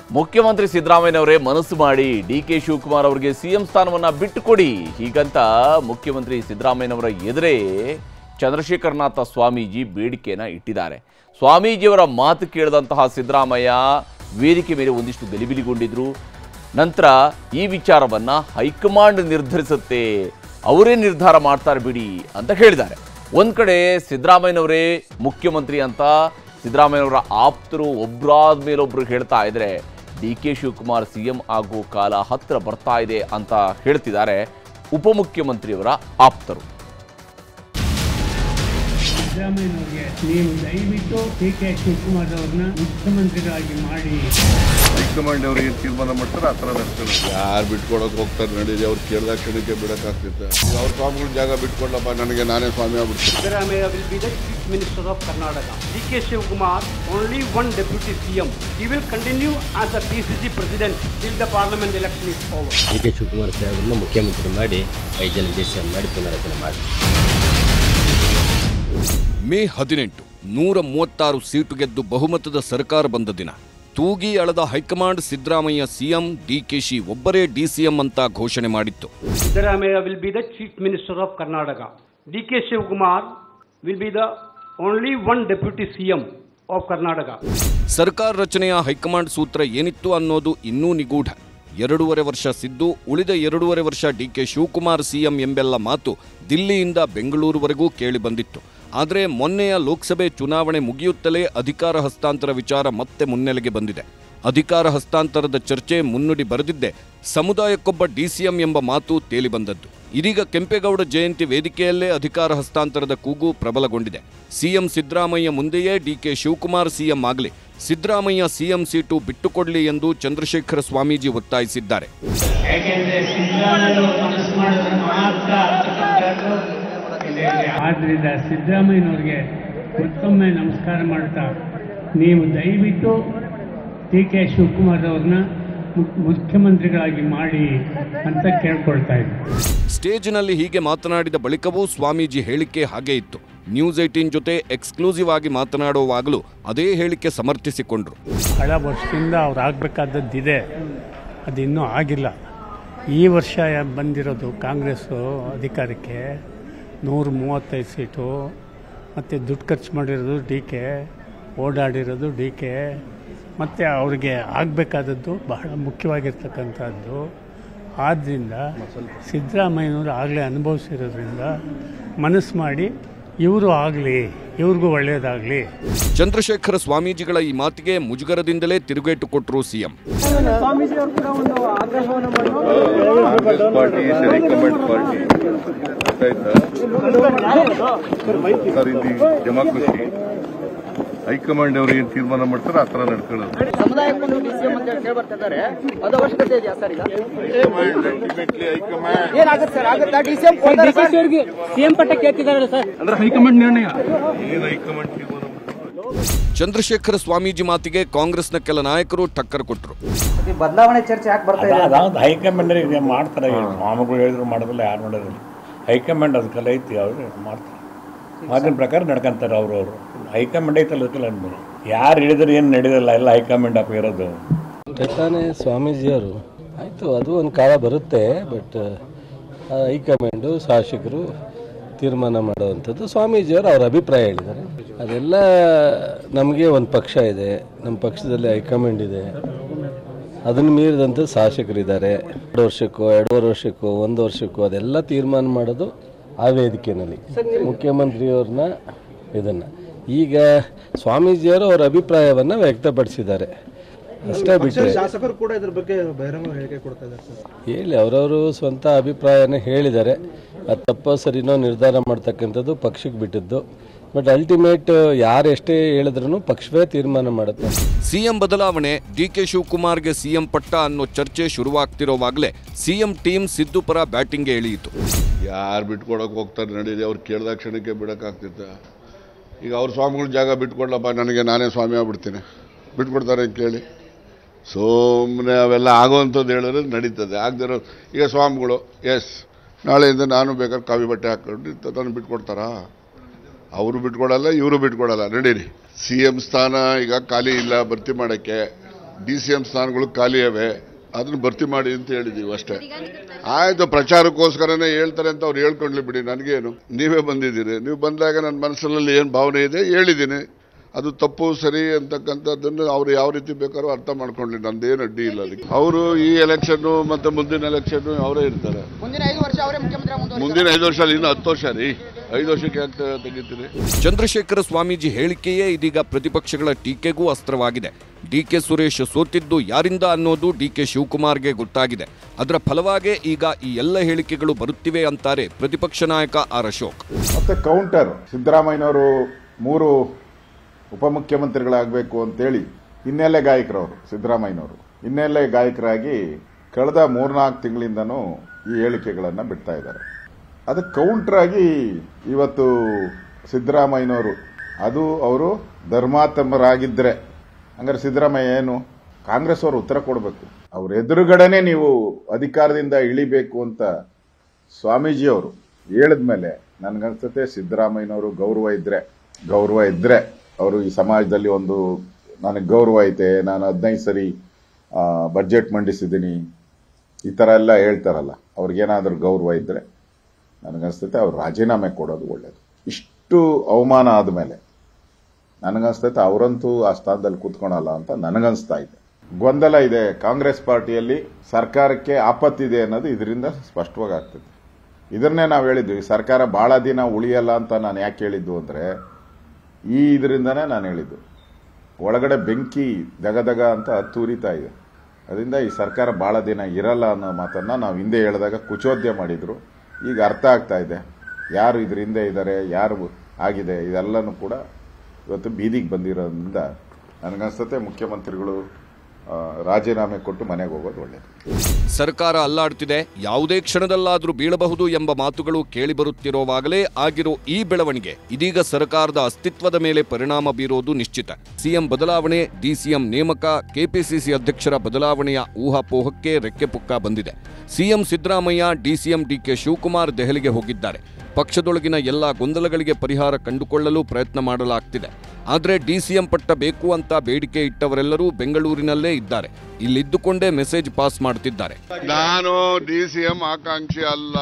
ಮುಖ್ಯಮಂತ್ರಿ ಸಿದ್ದರಾಮಯ್ಯನವರೇ ಮನಸ್ಸು ಮಾಡಿ ಡಿಕೆ ಶಿವಕುಮಾರ್ ಅವರಿಗೆ ಸಿಎಂ ಸ್ಥಾನವನ್ನು ಬಿಟ್ಟುಕೊಡಿ ಹೀಗಂತ ಮುಖ್ಯಮಂತ್ರಿ ಸಿದ್ದರಾಮಯ್ಯನವರ ಎದುರೇ ಚಂದ್ರಶೇಖರನಾಥ ಸ್ವಾಮೀಜಿ ಬೇಡಿಕೆಯನ್ನು ಇಟ್ಟಿದ್ದಾರೆ. ಸ್ವಾಮೀಜಿಯವರ ಮಾತು ಕೇಳಿದಂತಹ ಸಿದ್ದರಾಮಯ್ಯ ವೇದಿಕೆ ಮೇಲೆ ಒಂದಿಷ್ಟು ಗಲಿಬಿಲಿಗೊಂಡಿದ್ರು. ನಂತರ ಈ ವಿಚಾರವನ್ನು ಹೈಕಮಾಂಡ್ ನಿರ್ಧರಿಸುತ್ತೆ, ಅವರೇ ನಿರ್ಧಾರ ಮಾಡ್ತಾರೆ ಬಿಡಿ ಅಂತ ಹೇಳಿದ್ದಾರೆ. ಒಂದು ಕಡೆ ಸಿದ್ದರಾಮಯ್ಯನವರೇ ಮುಖ್ಯಮಂತ್ರಿ ಅಂತ ಸಿದ್ದರಾಮಯ್ಯನವರ ಆಪ್ತರು ಒಬ್ಬರಾದ ಮೇಲೊಬ್ಬರು ಹೇಳ್ತಾ ಇದ್ರೆ, ಡಿ ಕೆ ಶಿವಕುಮಾರ್ ಸಿಎಂ ಆಗೋ ಕಾಲ ಹತ್ತಿರ ಬರ್ತಾ ಇದೆ ಅಂತ ಹೇಳ್ತಿದ್ದಾರೆ ಉಪಮುಖ್ಯಮಂತ್ರಿಯವರ ಆಪ್ತರು. ಸಿದ್ದರಾಮಯ್ಯನವರಿಗೆ ನೀವು ದಯವಿಟ್ಟು ಡಿ ಕೆ ಶಿವಕುಮಾರ್ ಅವ್ರನ್ನ ಮುಖ್ಯಮಂತ್ರಿಗಳಾಗಿ ಮಾಡಿ. ಹೈಕಮಾಂಡ್ ಅವರಿಗೆ ತೀರ್ಮಾನ ಮಾಡ್ತಾರೆ, ಆ ಥರ ನಡ್ತಾರೆ. ಯಾರು ಬಿಟ್ಕೊಡೋಕೆ ಹೋಗ್ತಾರೆ ನಡೀರಿ, ಅವ್ರು ಕೇಳಿದ ಕ್ಷಣಕ್ಕೆ ಬಿಡೋಕ್ಕಾಗ್ತಿತ್ತು. ಅವ್ರ ಸ್ವಾಮಿಗಳ ಜಾಗ ಬಿಟ್ಕೊಡಪ್ಪ, ನನಗೆ ನಾನೇ ಸ್ವಾಮಿ ಆಗ್ಬಿಡ್ತೀನಿ. Siddaramaiah will be the Chief Minister of Karnataka. D.K. Shivakumar, only one deputy CM. He will continue as a PCC president till the parliament election is over. D.K. Shivakumar ಸಾಹೇಬರನ್ನು ಮುಖ್ಯಮಂತ್ರಿ ಮಾಡಿ 5 ಜನ DCM ಮಾಡಿ ಪುನರಚನೆ ಮಾಡಿ. ಮೇ 18 136 ಸೀಟು ಗೆದ್ದು ಬಹುಮತದ ಸರ್ಕಾರ ಬಂದ ದಿನ. ತೂಗಿ ಅಳದ ಹೈಕಮಾಂಡ್ ಸಿದ್ದರಾಮಯ್ಯ ಸಿಎಂ, ಡಿಕೆಶಿ ಒಬ್ಬರೇ ಡಿಸಿಎಂ ಅಂತ ಘೋಷಣೆ ಮಾಡಿತ್ತು. Siddaramaiah will be the Chief Minister of Karnataka. D.K. Shivakumar will be the only one deputy CM of Karnataka. ಸರ್ಕಾರ ರಚನೆಯ ಹೈಕಮಾಂಡ್ ಸೂತ್ರ ಏನಿತ್ತು ಅನ್ನೋದು ಇನ್ನೂ ನಿಗೂಢ. 2.5 ವರ್ಷ ಸಿದ್ದು, ಉಳಿದ 2.5 ವರ್ಷ ಡಿಕೆ ಶಿವಕುಮಾರ್ ಸಿಎಂ ಎಂಬೆಲ್ಲ ಮಾತು ದಿಲ್ಲಿಯಿಂದ ಬೆಂಗಳೂರುವರೆಗೂ ಕೇಳಿ ಬಂದಿತ್ತು. ಆದರೆ ಮೊನ್ನೆಯ ಲೋಕಸಭೆ ಚುನಾವಣೆ ಮುಗಿಯುತ್ತಲೇ ಅಧಿಕಾರ ಹಸ್ತಾಂತರ ವಿಚಾರ ಮತ್ತೆ ಮುನ್ನೆಲೆಗೆ ಬಂದಿದೆ. ಅಧಿಕಾರ ಹಸ್ತಾಂತರದ ಚರ್ಚೆ ಮುನ್ನುಡಿ ಬರೆದಿದ್ದೆ ಸಮುದಾಯಕ್ಕೊಬ್ಬ ಡಿಸಿಎಂ ಎಂಬ ಮಾತು ತೇಲಿ ಬಂದದ್ದು. ಇದೀಗ ಕೆಂಪೇಗೌಡ ಜಯಂತಿ ವೇದಿಕೆಯಲ್ಲೇ ಅಧಿಕಾರ ಹಸ್ತಾಂತರದ ಕೂಗು ಪ್ರಬಲಗೊಂಡಿದೆ. ಸಿಎಂ ಸಿದ್ದರಾಮಯ್ಯ ಮುಂದೆಯೇ ಡಿಕೆ ಶಿವಕುಮಾರ್ ಸಿಎಂ ಆಗಲಿ, ಸಿದ್ದರಾಮಯ್ಯ ಸಿಎಂ ಸೀಟು ಬಿಟ್ಟುಕೊಡಲಿ ಎಂದು ಚಂದ್ರಶೇಖರ ಸ್ವಾಮೀಜಿ ಒತ್ತಾಯಿಸಿದ್ದಾರೆ. ಆದ್ದರಿಂದ ಸಿದ್ದರಾಮಯ್ಯನವ್ರಿಗೆ ಮತ್ತೊಮ್ಮೆ ನಮಸ್ಕಾರ ಮಾಡ್ತಾ ನೀವು ದಯವಿಟ್ಟು ಡಿ ಕೆ ಶಿವಕುಮಾರ್ ಅವ್ರನ್ನ ಮುಖ್ಯಮಂತ್ರಿಗಳಾಗಿ ಮಾಡಿ ಅಂತ ಕೇಳ್ಕೊಳ್ತಾ ಇದ್ದೀನಿ. ಸ್ಟೇಜ್ನಲ್ಲಿ ಹೀಗೆ ಮಾತನಾಡಿದ ಬಳಿಕವೂ ಸ್ವಾಮೀಜಿ ಹೇಳಿಕೆ ಹಾಗೇ ಇತ್ತು. ನ್ಯೂಸ್ 18 ಜೊತೆ ಎಕ್ಸ್ಕ್ಲೂಸಿವ್ ಆಗಿ ಮಾತನಾಡುವಾಗಲೂ ಅದೇ ಹೇಳಿಕೆ ಸಮರ್ಥಿಸಿಕೊಂಡ್ರು. ಬಹಳ ವರ್ಷದಿಂದ ಅವ್ರು ಆಗಬೇಕಾದದ್ದಿದೆ, ಅದು ಇನ್ನೂ ಆಗಿಲ್ಲ. ಈ ವರ್ಷ ಬಂದಿರೋದು ಕಾಂಗ್ರೆಸ್ಸು ಅಧಿಕಾರಕ್ಕೆ 135 ಸೀಟು, ಮತ್ತು ದುಡ್ಡು ಖರ್ಚು ಮಾಡಿರೋದು ಡಿ ಕೆ, ಓಡಾಡಿರೋದು ಡಿ ಕೆ, ಮತ್ತು ಅವ್ರಿಗೆ ಆಗಬೇಕಾದದ್ದು ಬಹಳ ಮುಖ್ಯವಾಗಿರ್ತಕ್ಕಂಥದ್ದು. ಆದ್ದರಿಂದ ಸಿದ್ದರಾಮಯ್ಯನವರು ಆಗಲೇ ಅನುಭವಿಸಿರೋದ್ರಿಂದ ಮನಸ್ಸು ಮಾಡಿ ಇವರು ಆಗಲಿ, ಇವ್ರಿಗೂ ಒಳ್ಳೆಯದಾಗಲಿ. ಚಂದ್ರಶೇಖರ ಸ್ವಾಮೀಜಿಗಳ ಈ ಮಾತಿಗೆ ಮುಜುಗರದಿಂದಲೇ ತಿರುಗೇಟು ಕೊಟ್ಟರು ಸಿಎಂ. ಹೈಕಮಾಂಡ್ ಅವರು ಏನು ತೀರ್ಮಾನ ಮಾಡ್ತಾರೆ, ಆ ಥರ ನಡ್ಕೊಳ್ಳೋದು. ಹೈಕಮಾಂಡ್ ನಿರ್ಣಯ ಏನು, ಹೈಕಮಾಂಡ್ ತೀರ್ಮಾನ. ಚಂದ್ರಶೇಖರ ಸ್ವಾಮೀಜಿ ಮಾತಿಗೆ ಕಾಂಗ್ರೆಸ್ನ ಕೆಲ ನಾಯಕರು ಟಕ್ಕರ್ ಕೊಟ್ಟರು. ಬದಲಾವಣೆ ಚರ್ಚೆ ಯಾಕೆ ಬರ್ತಾ ಇದೆ? ಅದಾவது ಹೈಕಮಾಂಡ್ ಮಾಡ್ತಾರೆ, ಮಾಮೂಗಳು ಹೇಳಿದ್ರು ಮಾಡೋದಿಲ್ಲ, ಯಾರು ಮಾಡೋದಿಲ್ಲ. ಹೈಕಮಾಂಡ್ ಅದಕ್ಕೆಲ್ಲ ಐತಿ, ಅವರು ಮಾಡ್ತಾರೆ, ಅದನ್ನ ಪ್ರಕಾರ ನಡ್ಕೊಂತಾರೆ ಅವರು. ಹೈಕಮಾಂಡ್ ಐತಲ್ಲ, ಅದಕ್ಕೆಲ್ಲ ಅನ್ಬೋದು. ಯಾರು ಹೇಳಿದ್ರೆ ಏನು ನಡೆಯೋದಿಲ್ಲ, ಎಲ್ಲ ಹೈಕಮಾಂಡ್ ಅಪ್ಪ ಇರೋದು. ತಾನೇ ಸ್ವಾಮೀಜಿಯವರು ಆಯಿತು, ಅದು ಒಂದು ಕಾಲ ಬರುತ್ತೆ. ಬಟ್ ಹೈಕಮಾಂಡು ಶಾಸಕರು ತೀರ್ಮಾನ ಮಾಡುವಂಥದ್ದು. ಸ್ವಾಮೀಜಿಯವರು ಅವ್ರ ಅಭಿಪ್ರಾಯ ಹೇಳಿದ್ದಾರೆ. ಅದೆಲ್ಲ ನಮಗೆ ಒಂದು ಪಕ್ಷ ಇದೆ, ನಮ್ಮ ಪಕ್ಷದಲ್ಲಿ ಹೈಕಮಾಂಡ್ ಇದೆ, ಅದನ್ನು ಮೀರಿದಂಥ ಶಾಸಕರಿದ್ದಾರೆ. 2 ವರ್ಷಕ್ಕೋ 2.5 ವರ್ಷಕ್ಕೋ 1 ವರ್ಷಕ್ಕೋ ಅದೆಲ್ಲ ತೀರ್ಮಾನ ಮಾಡೋದು ಆ ವೇದಿಕೆಯಲ್ಲಿ ಮುಖ್ಯಮಂತ್ರಿಯವ್ರನ್ನ. ಇದನ್ನು ಈಗ ಸ್ವಾಮೀಜಿಯವರು ಅವರ ಅಭಿಪ್ರಾಯವನ್ನು ವ್ಯಕ್ತಪಡಿಸಿದ್ದಾರೆ ಅಷ್ಟೇ, ಬಿಟ್ಟರೆ ಶಾಸಕರು ಕೂಡ ಇದ್ರ ಬಗ್ಗೆ ಬಹಿರಂಗ ಹೇಳಿಕೆ ಕೊಡ್ತಾ ಇದ್ದಾರೆ. ಹೇಳಿ, ಅವರವರು ಸ್ವಂತ ಅಭಿಪ್ರಾಯನ ಹೇಳಿದ್ದಾರೆ. ಅದು ತಪ್ಪೋ ಸರಿನೋ ನಿರ್ಧಾರ ಮಾಡ್ತಕ್ಕಂಥದ್ದು ಪಕ್ಷಕ್ಕೆ ಬಿಟ್ಟಿದ್ದು. ಬಟ್ ಅಲ್ಟಿಮೇಟ್ ಯಾರು ಎಷ್ಟೇ ಹೇಳಿದ್ರೂ ಪಕ್ಷವೇ ತೀರ್ಮಾನ ಮಾಡುತ್ತೆ. ಸಿಎಂ ಬದಲಾವಣೆ, ಡಿಕೆ ಶಿವಕುಮಾರ್ಗೆ ಸಿಎಂ ಪಟ್ಟ ಅನ್ನೋ ಚರ್ಚೆ ಶುರುವಾಗ್ತಿರೋವಾಗಲೇ ಸಿಎಂ ಟೀಮ್ ಸಿದ್ದು ಪರ ಬ್ಯಾಟಿಂಗ್ಗೆ ಇಳಿಯಿತು. ಯಾರು ಬಿಟ್ಕೊಡೋಕೆ ಹೋಗ್ತಾರೆ ನಡೀರಿ, ಅವ್ರು ಕೇಳಿದ ಕ್ಷಣಕ್ಕೆ ಬಿಡೋಕ್ಕಾಗ್ತಿತ್ತ. ಈಗ ಅವ್ರ ಸ್ವಾಮಿಗಳ ಜಾಗ ಬಿಟ್ಕೊಡ್ಲಪ್ಪ, ನನಗೆ ನಾನೇ ಸ್ವಾಮಿ ಆಗ್ಬಿಡ್ತೀನಿ, ಬಿಟ್ಕೊಡ್ತಾರೆ ಅಂತ ಕೇಳಿ ಸುಮ್ಮನೆ ಅವೆಲ್ಲ ಆಗೋವಂಥದ್ದು ಹೇಳಿದ್ರೆ ನಡೀತದೆ. ಆಗದಿರೋ ಈಗ ಸ್ವಾಮಿಗಳು ಎಸ್ ನಾಳೆಯಿಂದ ನಾನು ಬೇಕಾದ್ರೆ ಕಾವಿ ಬಟ್ಟೆ ಹಾಕೊಂಡು ತಾನು ಬಿಟ್ಕೊಡ್ತಾರಾ? ಅವರು ಬಿಟ್ಕೊಡಲ್ಲ, ಇವರು ಬಿಟ್ಕೊಡಲ್ಲ. ನಡೀರಿ, ಸಿ ಎಂ ಸ್ಥಾನ ಈಗ ಖಾಲಿ ಇಲ್ಲ, ಭರ್ತಿ ಮಾಡೋಕ್ಕೆ DCM ಸ್ಥಾನಗಳು ಖಾಲಿಯವೆ, ಅದನ್ನು ಭರ್ತಿ ಮಾಡಿ ಅಂತ ಹೇಳಿದೀವಿ ಅಷ್ಟೇ. ಆಯ್ತು, ಪ್ರಚಾರಕ್ಕೋಸ್ಕರನೇ ಹೇಳ್ತಾರೆ ಅಂತ ಅವ್ರು ಹೇಳ್ಕೊಂಡ್ಲಿ ಬಿಡಿ, ನನಗೇನು. ನೀವೇ ಬಂದಿದ್ದೀರಿ, ನೀವು ಬಂದಾಗ ನನ್ನ ಮನಸ್ಸಿನಲ್ಲಿ ಏನು ಭಾವನೆ ಇದೆ ಹೇಳಿದ್ದೀನಿ. ಅದು ತಪ್ಪು ಸರಿ ಅಂತಕ್ಕಂಥದ್ದನ್ನು ಅವ್ರು ಯಾವ ರೀತಿ ಬೇಕಾದ್ರೂ ಅರ್ಥ ಮಾಡ್ಕೊಂಡ್ಲಿ, ನಂದೇನು ಅಡ್ಡಿ ಇಲ್ಲ ಅದಕ್ಕೆ. ಅವರು ಈ ಎಲೆಕ್ಷನ್ ಮತ್ತೆ ಮುಂದಿನ ಎಲೆಕ್ಷನ್ ಅವರೇ ಇರ್ತಾರೆ. ಮುಂದಿನ 5 ವರ್ಷ ಅವರೇ ಮುಖ್ಯಮಂತ್ರಿ. ಮುಂದಿನ 5 ವರ್ಷ ಇನ್ನು 10 ವರ್ಷ ರೀ, 5 ವರ್ಷಕ್ಕೆ ಯಾಕೆ ತೆಗಿತೀರಿ? ಚಂದ್ರಶೇಖರ ಸ್ವಾಮೀಜಿ ಹೇಳಿಕೆಯೇ ಇದೀಗ ಪ್ರತಿಪಕ್ಷಗಳ ಟೀಕೆಗೂ ಅಸ್ತ್ರವಾಗಿದೆ. ಡಿಕೆ ಸುರೇಶ್ ಸೋತಿದ್ದು ಯಾರಿಂದ ಅನ್ನೋದು ಡಿಕೆ ಶಿವಕುಮಾರ್ಗೆ ಗೊತ್ತಾಗಿದೆ. ಅದರ ಫಲವಾಗೇ ಈಗ ಈ ಎಲ್ಲ ಹೇಳಿಕೆಗಳು ಬರುತ್ತಿವೆ ಅಂತಾರೆ ಪ್ರತಿಪಕ್ಷ ನಾಯಕ ಆರ್ ಅಶೋಕ್. ಮತ್ತೆ ಕೌಂಟರ್, ಸಿದ್ದರಾಮಯ್ಯನವರು 3 ಉಪಮುಖ್ಯಮಂತ್ರಿಗಳಾಗಬೇಕು ಅಂತೇಳಿ ಹಿನ್ನೆಲೆ ಗಾಯಕರವರು, ಸಿದ್ದರಾಮಯ್ಯನವರು ಹಿನ್ನೆಲೆ ಗಾಯಕರಾಗಿ ಕಳೆದ 3-4 ತಿಂಗಳಿಂದನೂ ಈ ಹೇಳಿಕೆಗಳನ್ನು ಬಿಡ್ತಾ ಇದ್ದಾರೆ. ಅದಕ್ಕೆ ಕೌಂಟರ್ ಆಗಿ ಇವತ್ತು ಸಿದ್ದರಾಮಯ್ಯನವರು, ಅದು ಅವರು ಧರ್ಮಾತ್ಮರಾಗಿದ್ದರೆ ಹಂಗಾರೆ ಸಿದ್ದರಾಮಯ್ಯ ಏನು? ಕಾಂಗ್ರೆಸ್ ಅವರು ಉತ್ತರ ಕೊಡಬೇಕು. ಅವ್ರ ಎದುರುಗಡೆನೆ ನೀವು ಅಧಿಕಾರದಿಂದ ಇಳಿಬೇಕು ಅಂತ ಸ್ವಾಮೀಜಿಯವರು ಹೇಳಿದ್ಮೇಲೆ ನನಗನ್ಸುತ್ತೆ ಸಿದ್ದರಾಮಯ್ಯನವರು ಗೌರವ ಇದ್ರೆ ಅವರು ಈ ಸಮಾಜದಲ್ಲಿ ಒಂದು ನನಗೆ ಗೌರವ ಐತೆ, ನಾನು 15 ಸರಿ ಬಡ್ಜೆಟ್ ಮಂಡಿಸಿದ್ದೀನಿ, ಈ ಥರ ಎಲ್ಲ ಹೇಳ್ತಾರಲ್ಲ, ಅವ್ರಿಗೇನಾದ್ರೂ ಗೌರವ ಇದ್ರೆ ನನಗನ್ಸುತ್ತೆ ಅವ್ರು ರಾಜೀನಾಮೆ ಕೊಡೋದು ಒಳ್ಳೇದು. ಇಷ್ಟು ಅವಮಾನ ಆದಮೇಲೆ ನನಗನ್ಸ್ತೈತೆ ಅವರಂತೂ ಆ ಸ್ಥಾನದಲ್ಲಿ ಕೂತ್ಕೊಳಲ್ಲ ಅಂತ ನನಗನ್ಸ್ತಾ ಇದೆ. ಗೊಂದಲ ಇದೆ ಕಾಂಗ್ರೆಸ್ ಪಾರ್ಟಿಯಲ್ಲಿ, ಸರ್ಕಾರಕ್ಕೆ ಆಪತ್ತಿದೆ ಅನ್ನೋದು ಇದರಿಂದ ಸ್ಪಷ್ಟವಾಗಿ ಆಗ್ತದೆ. ಇದನ್ನೇ ನಾವು ಹೇಳಿದ್ವಿ, ಸರ್ಕಾರ ಬಹಳ ದಿನ ಉಳಿಯಲ್ಲ ಅಂತ ನಾನು ಯಾಕೆ ಹೇಳಿದ್ದು ಅಂದ್ರೆ ಇದರಿಂದನೇ ನಾನು ಹೇಳಿದ್ದು. ಒಳಗಡೆ ಬೆಂಕಿ ದಗದಗ ಅಂತ ತೂರಿತಾ ಇದೆ. ಅದರಿಂದ ಈ ಸರ್ಕಾರ ಬಹಳ ದಿನ ಇರಲ್ಲ ಅನ್ನೋ ಮಾತನ್ನ ನಾವು ಹಿಂದೆ ಹೇಳಿದಾಗ ಕುಚೋದ್ಯ ಮಾಡಿದ್ರು. ಈಗ ಅರ್ಥ ಆಗ್ತಾ ಇದೆ ಯಾರು ಇದ್ರ ಹಿಂದೆ ಇದ್ದಾರೆ, ಯಾರು ಆಗಿದೆ, ಇದೆಲ್ಲನೂ ಕೂಡ ಇವತ್ತು ಬೀದಿಗೆ ಬಂದಿರೋದ್ರಿಂದ ನನಗನ್ಸುತ್ತೆ ಮುಖ್ಯಮಂತ್ರಿಗಳು ರಾಜೀನಾಮೆ ಕೊಟ್ಟು ಮನೆಗೆ ಹೋಗೋದು ಒಳ್ಳೆಯದು. ಸರ್ಕಾರ ಅಲ್ಲಾಡ್ತಿದೆ, ಯಾವುದೇ ಕ್ಷಣದಲ್ಲಾದರೂ ಬೀಳಬಹುದು ಎಂಬ ಮಾತುಗಳು ಕೇಳಿಬರುತ್ತಿರುವಾಗಲೇ ಆಗಿರೋ ಈ ಬೆಳವಣಿಗೆ ಇದೀಗ ಸರ್ಕಾರದ ಅಸ್ತಿತ್ವದ ಮೇಲೆ ಪರಿಣಾಮ ಬೀರೋದು ನಿಶ್ಚಿತ. ಸಿಎಂ ಬದಲಾವಣೆ, ಡಿಸಿಎಂ ನೇಮಕ, ಕೆಪಿಸಿಸಿ ಅಧ್ಯಕ್ಷರ ಬದಲಾವಣೆಯ ಊಹಾಪೋಹಕ್ಕೆ ರೆಕ್ಕೆ ಪುಕ್ಕ ಬಂದಿದೆ. CM Siddaramaiah, DCM DK Shivakumar ದೆಹಲಿಗೆ ಹೋಗಿದ್ದಾರೆ. ಪಕ್ಷದೊಳಗಿನ ಎಲ್ಲಾ ಗೊಂದಲಗಳಿಗೆ ಪರಿಹಾರ ಕಂಡುಕೊಳ್ಳಲು ಪ್ರಯತ್ನ ಮಾಡಲಾಗ್ತಿದೆ. ಆದರೆ ಡಿಸಿಎಂ ಪಟ್ಟ ಬೇಕು ಅಂತ ಬೇಡಿಕೆ ಇಟ್ಟವರೆಲ್ಲರೂ ಬೆಂಗಳೂರಿನಲ್ಲೇ ಇದ್ದಾರೆ. ಇಲ್ಲಿದ್ದುಕೊಂಡೇ ಮೆಸೇಜ್ ಪಾಸ್ ಮಾಡುತ್ತಿದ್ದಾರೆ. ನಾನು DCM ಆಕಾಂಕ್ಷಿ ಅಲ್ಲ,